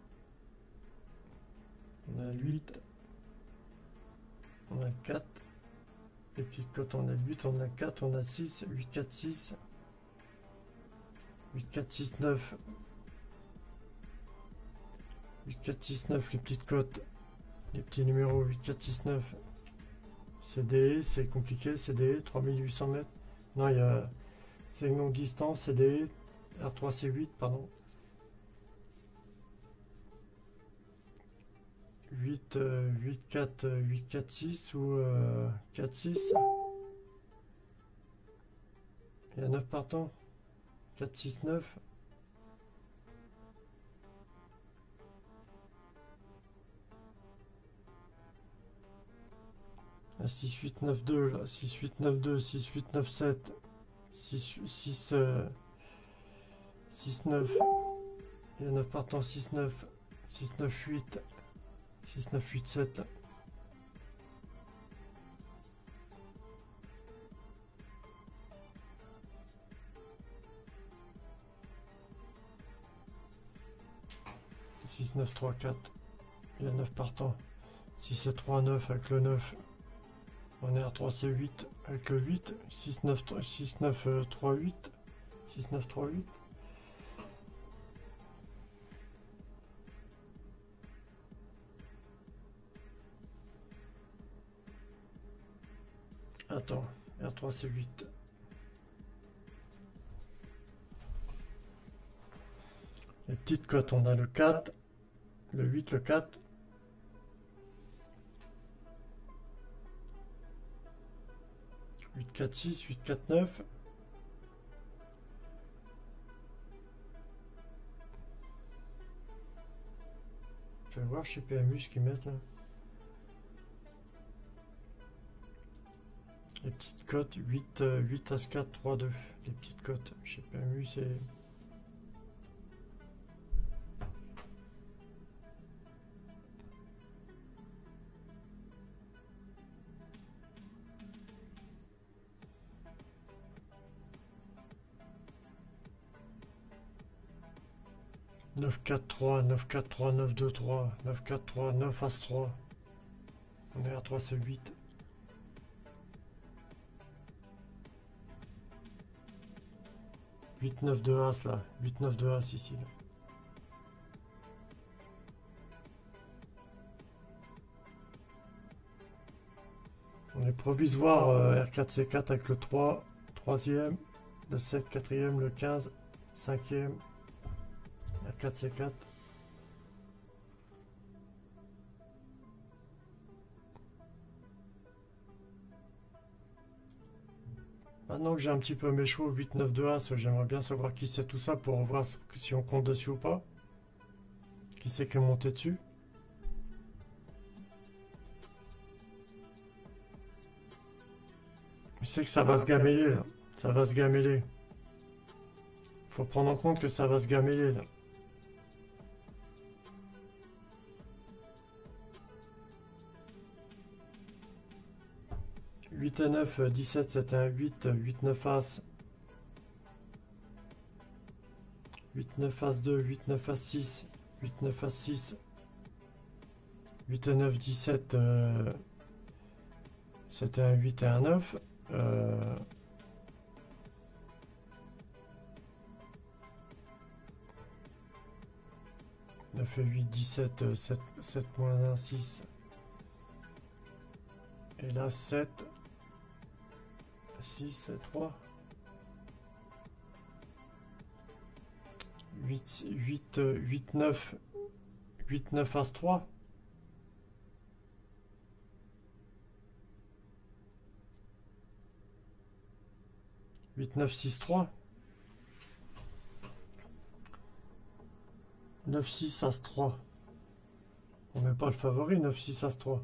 On a 8. On a 4. Les petites cotes, on a 8, on a 4, on a 6, 8, 4, 6. 8, 4, 6, 9. 8, 4, 6, 9, les petites cotes. Les petits numéros 8, 4, 6, 9. CDE, c'est compliqué. CDE, 3800 mètres. Non, il y a. C'est une longue distance. CDE, R3, C8, pardon. 8, 8, 4, 8, 4, 6 ou 4, 6. Il y a 9 partants. 4, 6, 9. À 6, 8, 9, 2, là. 6, 8, 9, 2, 6, 8, 9, 7. 6, 6, 6, 9. Il y a 9 partants, 6, 9. 6, 9, 8. 6, 9, 8, 7. Six, 9, 3, 4. Il y a 9 partants. 6, 7, 3, 9 avec le 9. On est à 3, C 8 avec le 8. 6, 9, 6, 9, 3, 8. 6, 9, 3, 8. Attends, R3, C 8. Les petites cotes, on a le 4, le 8, le 4. « 8, 4, 6, 8, 4, 9. Je vais voir chez PMU ce qu'ils mettent là. Les petites cotes, 8, 8 As 4, 3, 2. Les petites cotes chez PMU, c'est... 9-4-3, 9-4-3, 9-2-3, 9-4-3, 9 As-3. On est à 3, c'est 8. Huit 9 de As là. 8 9 de As ici. Là. On est provisoire R4 C4 avec le 3, 3e, le 7 4e, le 15, 5e, R4 C4. Maintenant que j'ai un petit peu mes chevaux, 8 9 de As, j'aimerais bien savoir qui c'est tout ça pour voir si on compte dessus ou pas. Qui c'est qui est monté dessus. Je sais que ça va se gameler là. Ça va se gameler. Faut prendre en compte que ça va se gameler là. 8 et 9, 17, c'était un 8, 8 9 As. 8 9 As 2, 8 9 As 6, 8 9 As 6. 8 et 9, 17, c'était un 8 et un 9. 9 et 8, 17, 7, 7 moins 1, 6. Et là, 7, 6, 3. 8, 8, 8, 9. 8, 9, As 3. 8, 9, 6, 3. 9, 6, As 3. On met pas le favori, 9, 6, As 3.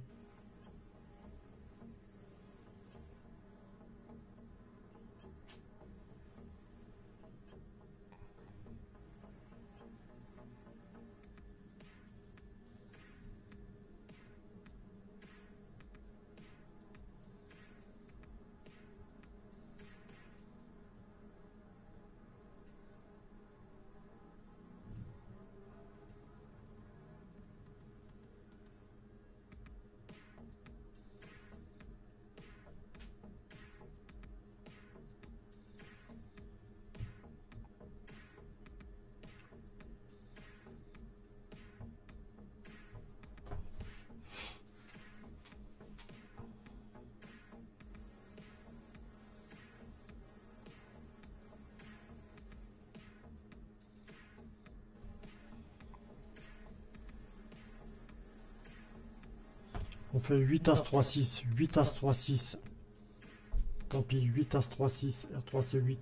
On fait 8 As 3 6, 8 As 3 6. Tant pis, 8 As 3 6, R3 c'est 8.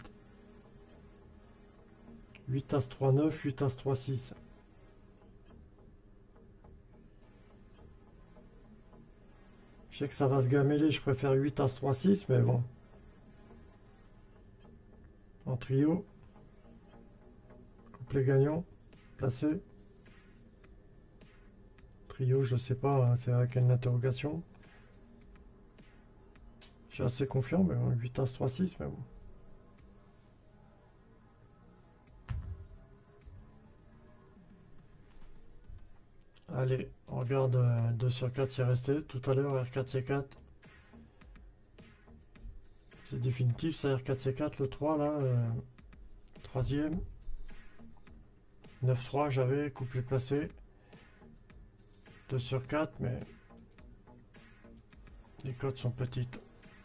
8 As 3 9, 8 As 3 6. Je sais que ça va se gameler, je préfère 8 As 3 6, mais bon. En trio. Couplet gagnant. Placé. Trio, je sais pas, hein, c'est avec une interrogation. Je suis assez confiant, mais bon, 8 As 3 6, mais bon. Allez, on regarde 2 sur 4 c'est resté. Tout à l'heure, R4 C4. C'est définitif, ça R4 C4, le 3 là. Troisième. 9-3, j'avais couplet placé. 2 sur 4, mais les cotes sont petites.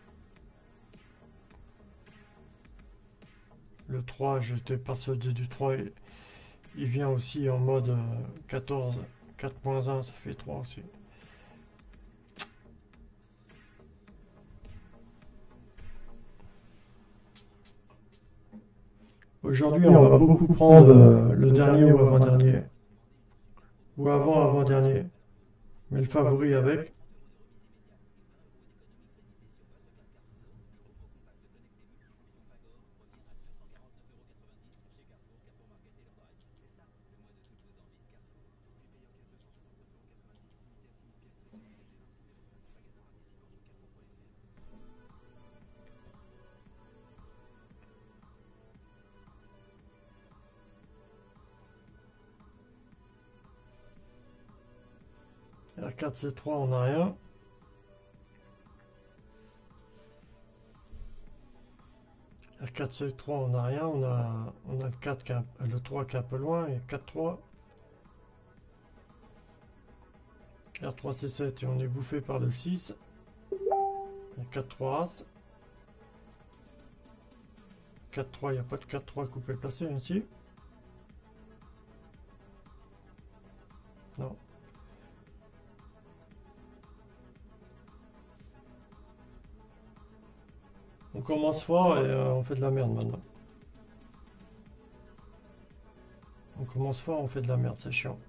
Le 3, j'étais persuadé du 3. Il vient aussi en mode 14. 4-1, ça fait 3 aussi. Aujourd'hui, on va beaucoup prendre le dernier ou avant-dernier. Ou avant-avant-dernier. Mais le favori avec. R4, C3, on n'a rien. R4, C3, on n'a rien. On a le 4 qui est le 3 qui est un peu loin. Et 4, 3. R3, C7 et on est bouffé par le 6. Et 4, 3, As. 4, 3, il n'y a pas de 4, 3 coupé placé ici. Non. On commence fort et on fait de la merde maintenant. On commence fort, on fait de la merde, c'est chiant.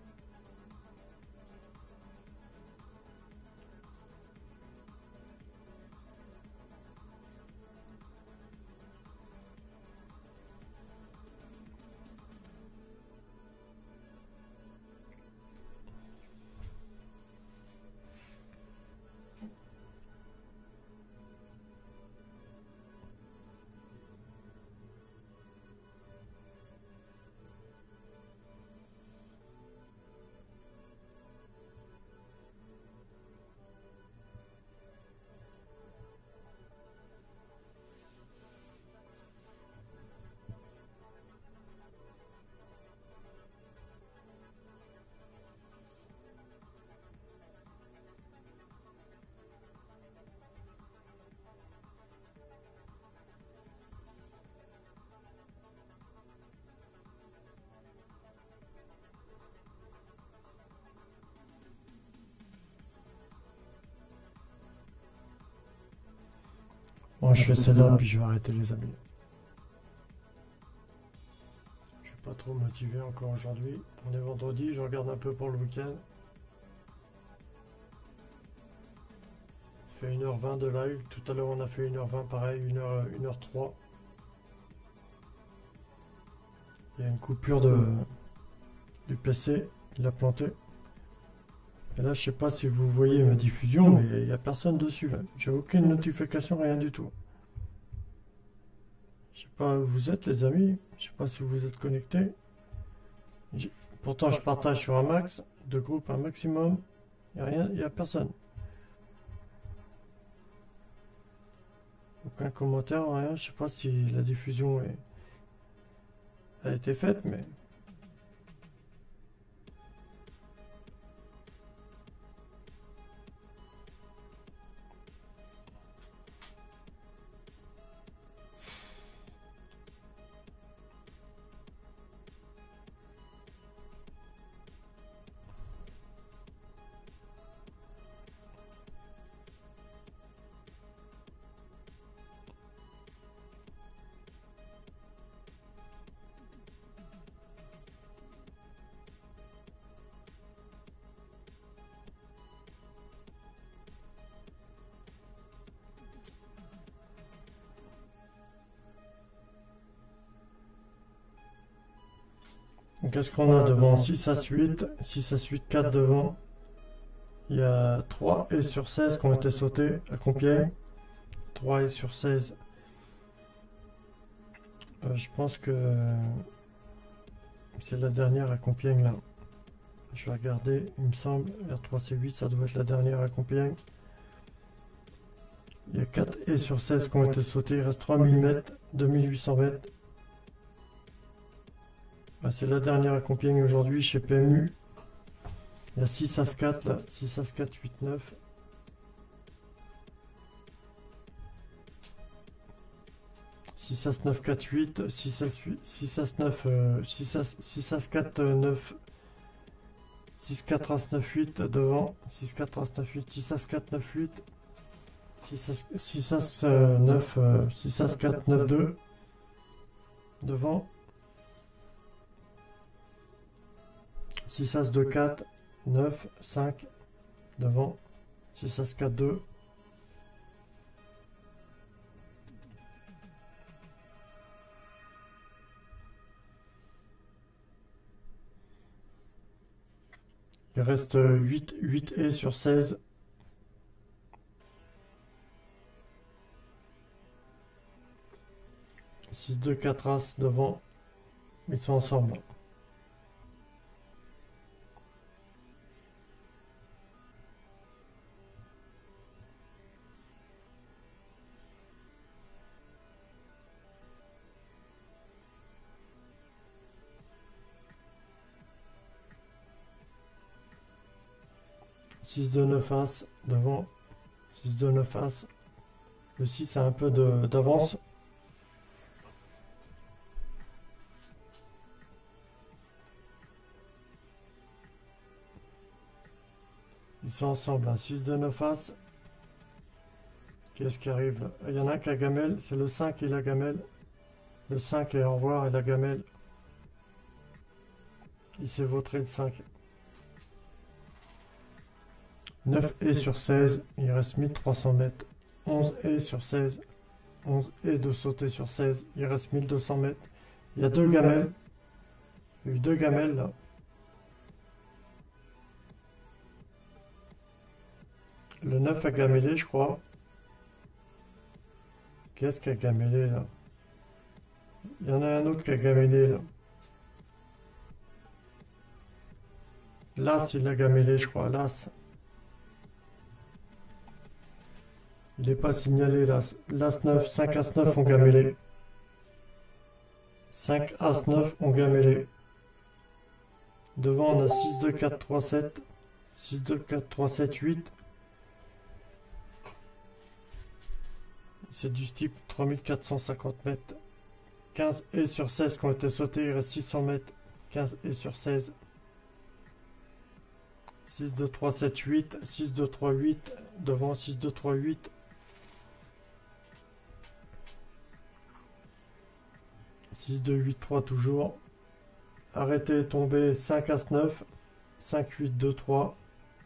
Bon, je fais celle-là, puis je vais arrêter les amis. Je suis pas trop motivé encore aujourd'hui. On est vendredi, je regarde un peu pour le week-end. Fait 1h20 de live. Tout à l'heure, on a fait 1h20, pareil, 1h03. Il y a une coupure du PC, il a planté. Et là, je sais pas si vous voyez ma diffusion, mais il n'y a personne dessus là. J'ai aucune notification, rien du tout. Je sais pas où vous êtes les amis, je sais pas si vous êtes connectés. Pourtant je partage sur un max, de groupe un maximum, il n'y a rien, il n'y a personne. Aucun commentaire, rien, je sais pas si la diffusion a été faite, mais... Qu'est-ce qu'on a devant? 6 As 8, 6 As 8, 4 devant. Il y a 3 et sur 16 qui ont été sautés à Compiègne. 3 et sur 16. Je pense que c'est la dernière à Compiègne là. Je vais regarder, il me semble, R3C8, ça doit être la dernière à Compiègne. Il y a 4 et sur 16 qui ont été sautés, il reste 3000 mètres, 2800 mètres. C'est la dernière à Compiègne aujourd'hui chez PMU. Il y a 6 As 4 là, 6 As 4, 8, 9. 6 As 9, 4, 8, 6 As 8, 6 As 9, 6 As 4, 9, 6 4 As 9, 8 devant, 6 4 As 9, 8, 6 As 4, 9, 8, 6 As 9, 6 As 4, 9, 2 devant, 6 As 2, 4, 9, 5 devant, 6 As 4, 2. Il reste 8 et sur 16. « 6, 2, 4 As devant. Ils sont ensemble. 6 de 9 As devant. 6 de 9 As. Le 6 a un peu d'avance. Ils sont ensemble. Un 6 de 9 As. Qu'est-ce qui arrive là? Il y en a un qui a gamelle. C'est le 5 et la gamelle. Le 5 est au revoir et la gamelle. Il s'est vautré le 5. 9 et sur 16. Il reste 1300 mètres. 11 et sur 16. 11 et de sauter sur 16. Il reste 1200 mètres. Il y a deux gamelles. Il y a eu deux gamelles là. Le 9 a gamellé, je crois. Qu'est-ce qui a gamellé là? Il y en a un autre qui a gamellé là. L'As, il a gamellé, je crois. L'As. Il n'est pas signalé, l'As. L'As 9, 5 As 9 ont gamellé. 5 As 9 ont gamellé. Devant, on a 6, 2, 4, 3, 7. 6, 2, 4, 3, 7, 8. C'est du type 3450 mètres. 15 et sur 16 qui ont été sautés, il reste 600 mètres. 15 et sur 16. 6, 2, 3, 7, 8. 6, 2, 3, 8. Devant, 6, 2, 3, 8. 6, 2, 8, 3 toujours. Arrêtez, tombez, 5 As 9. 5, 8, 2, 3.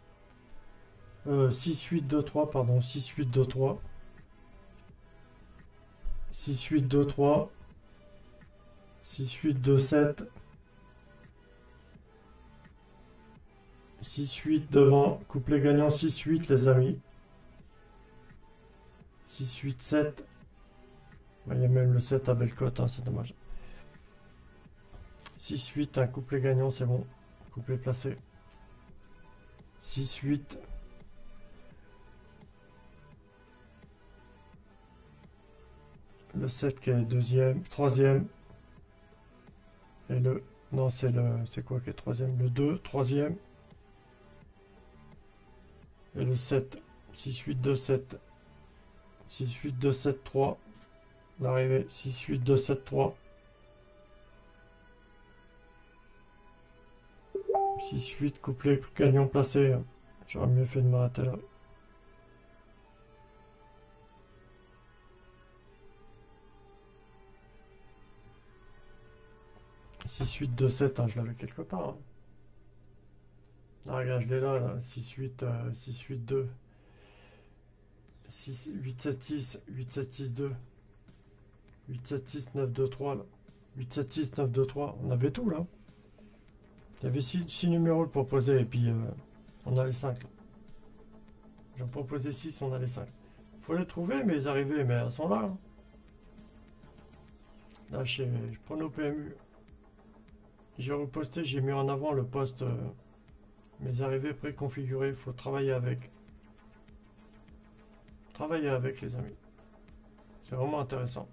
6, 8, 2, 3, pardon. 6, 8, 2, 3. 6, 8, 2, 3. 6, 8, 2, 7. 6, 8 devant. Couplet gagnant 6, 8 les amis. 6, 8, 7. Il y a même le 7 à belle cote, hein, c'est dommage. 6, 8, un couplet gagnant, c'est bon. Couplet placé. 6, 8. Le 7 qui est deuxième, troisième. Et le... Non, c'est le... C'est quoi qui est troisième? Le 2, troisième. Et le 7. 6, 8, 2, 7. 6, 8, 2, 7, 3. L'arrivée. 6, 8, 2, 7, 3. 6, 8, couplet gagnant placé. J'aurais mieux fait de m'arrêter là. 6, 8, 2, 7, hein, je l'avais quelque part. Hein. Ah, regarde, je l'ai là, là. 6, 8, 6, 8, 2. 6, 8, 7, 6, 8, 7, 6, 2. 8, 7, 6, 9, 2, 3, là. 8, 7, 6, 9, 2, 3. On avait tout, là. Il y avait 6 numéros de proposés, et puis on a les 5. J'en proposais 6, on a les 5. Faut les trouver, mais ils arrivaient, mais elles sont là. Hein. Là, je prends nos PMU. J'ai reposté, j'ai mis en avant le poste mes arrivées préconfigurées. Il faut travailler avec. Travailler avec, les amis. C'est vraiment intéressant.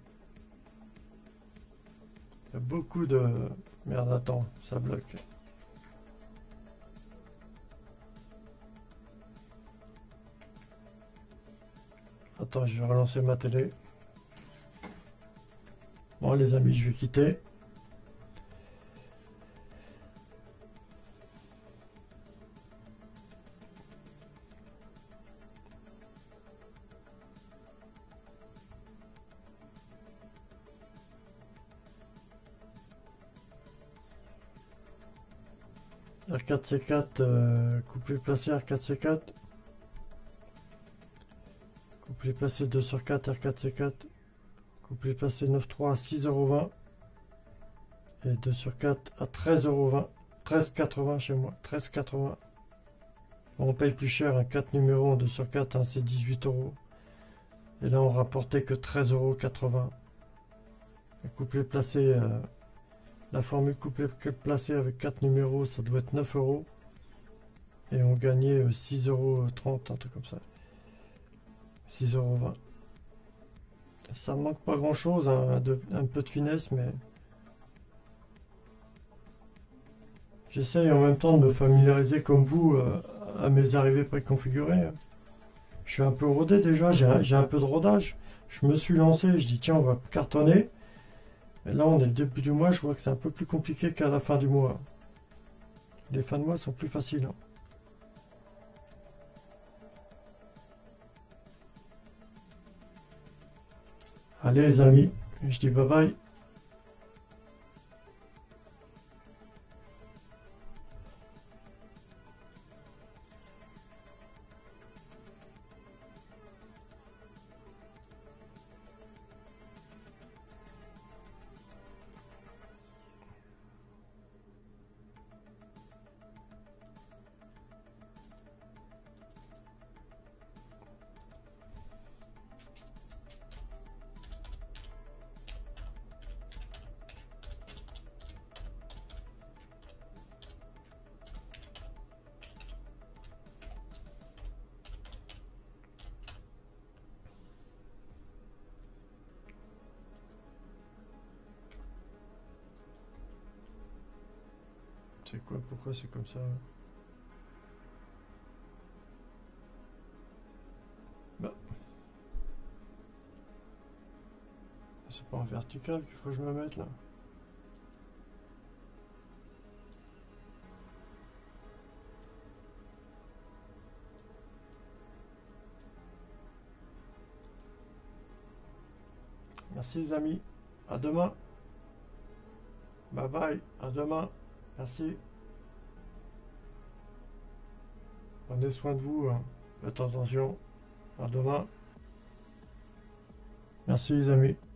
Il y a beaucoup de... Merde, attends, ça bloque. Attends, je vais relancer ma télé. Bon, les amis, je vais quitter. R4C4, couplet placé R4C4. Couplet placé 2 sur 4, R4C4. Couplet placé 9,3 à 6,20 €. Et 2 sur 4 à 13,20 €. 13,80 chez moi. 13,80. On paye plus cher, un 4 numéros en 2 sur 4, hein, c'est 18 €. Et là, on rapportait que 13,80 €. Le couplet placé, la formule couplet placé avec 4 numéros, ça doit être 9 €. Et on gagnait 6,30 €, un truc comme ça. 6,20 €. Ça manque pas grand chose, hein, un peu de finesse, mais j'essaye en même temps de me familiariser comme vous à mes arrivées préconfigurées. Je suis un peu rodé déjà, j'ai un peu de rodage. Je me suis lancé, je dis tiens, on va cartonner. Et là, on est le début du mois, je vois que c'est un peu plus compliqué qu'à la fin du mois. Les fins de mois sont plus faciles. Allez les amis, je dis bye bye. C'est quoi? Pourquoi c'est comme ça? Bah. C'est pas en vertical qu'il faut que je me mette là. Merci les amis. À demain. Bye bye. À demain. Merci. Prenez soin de vous. Faites attention. À demain. Merci les amis.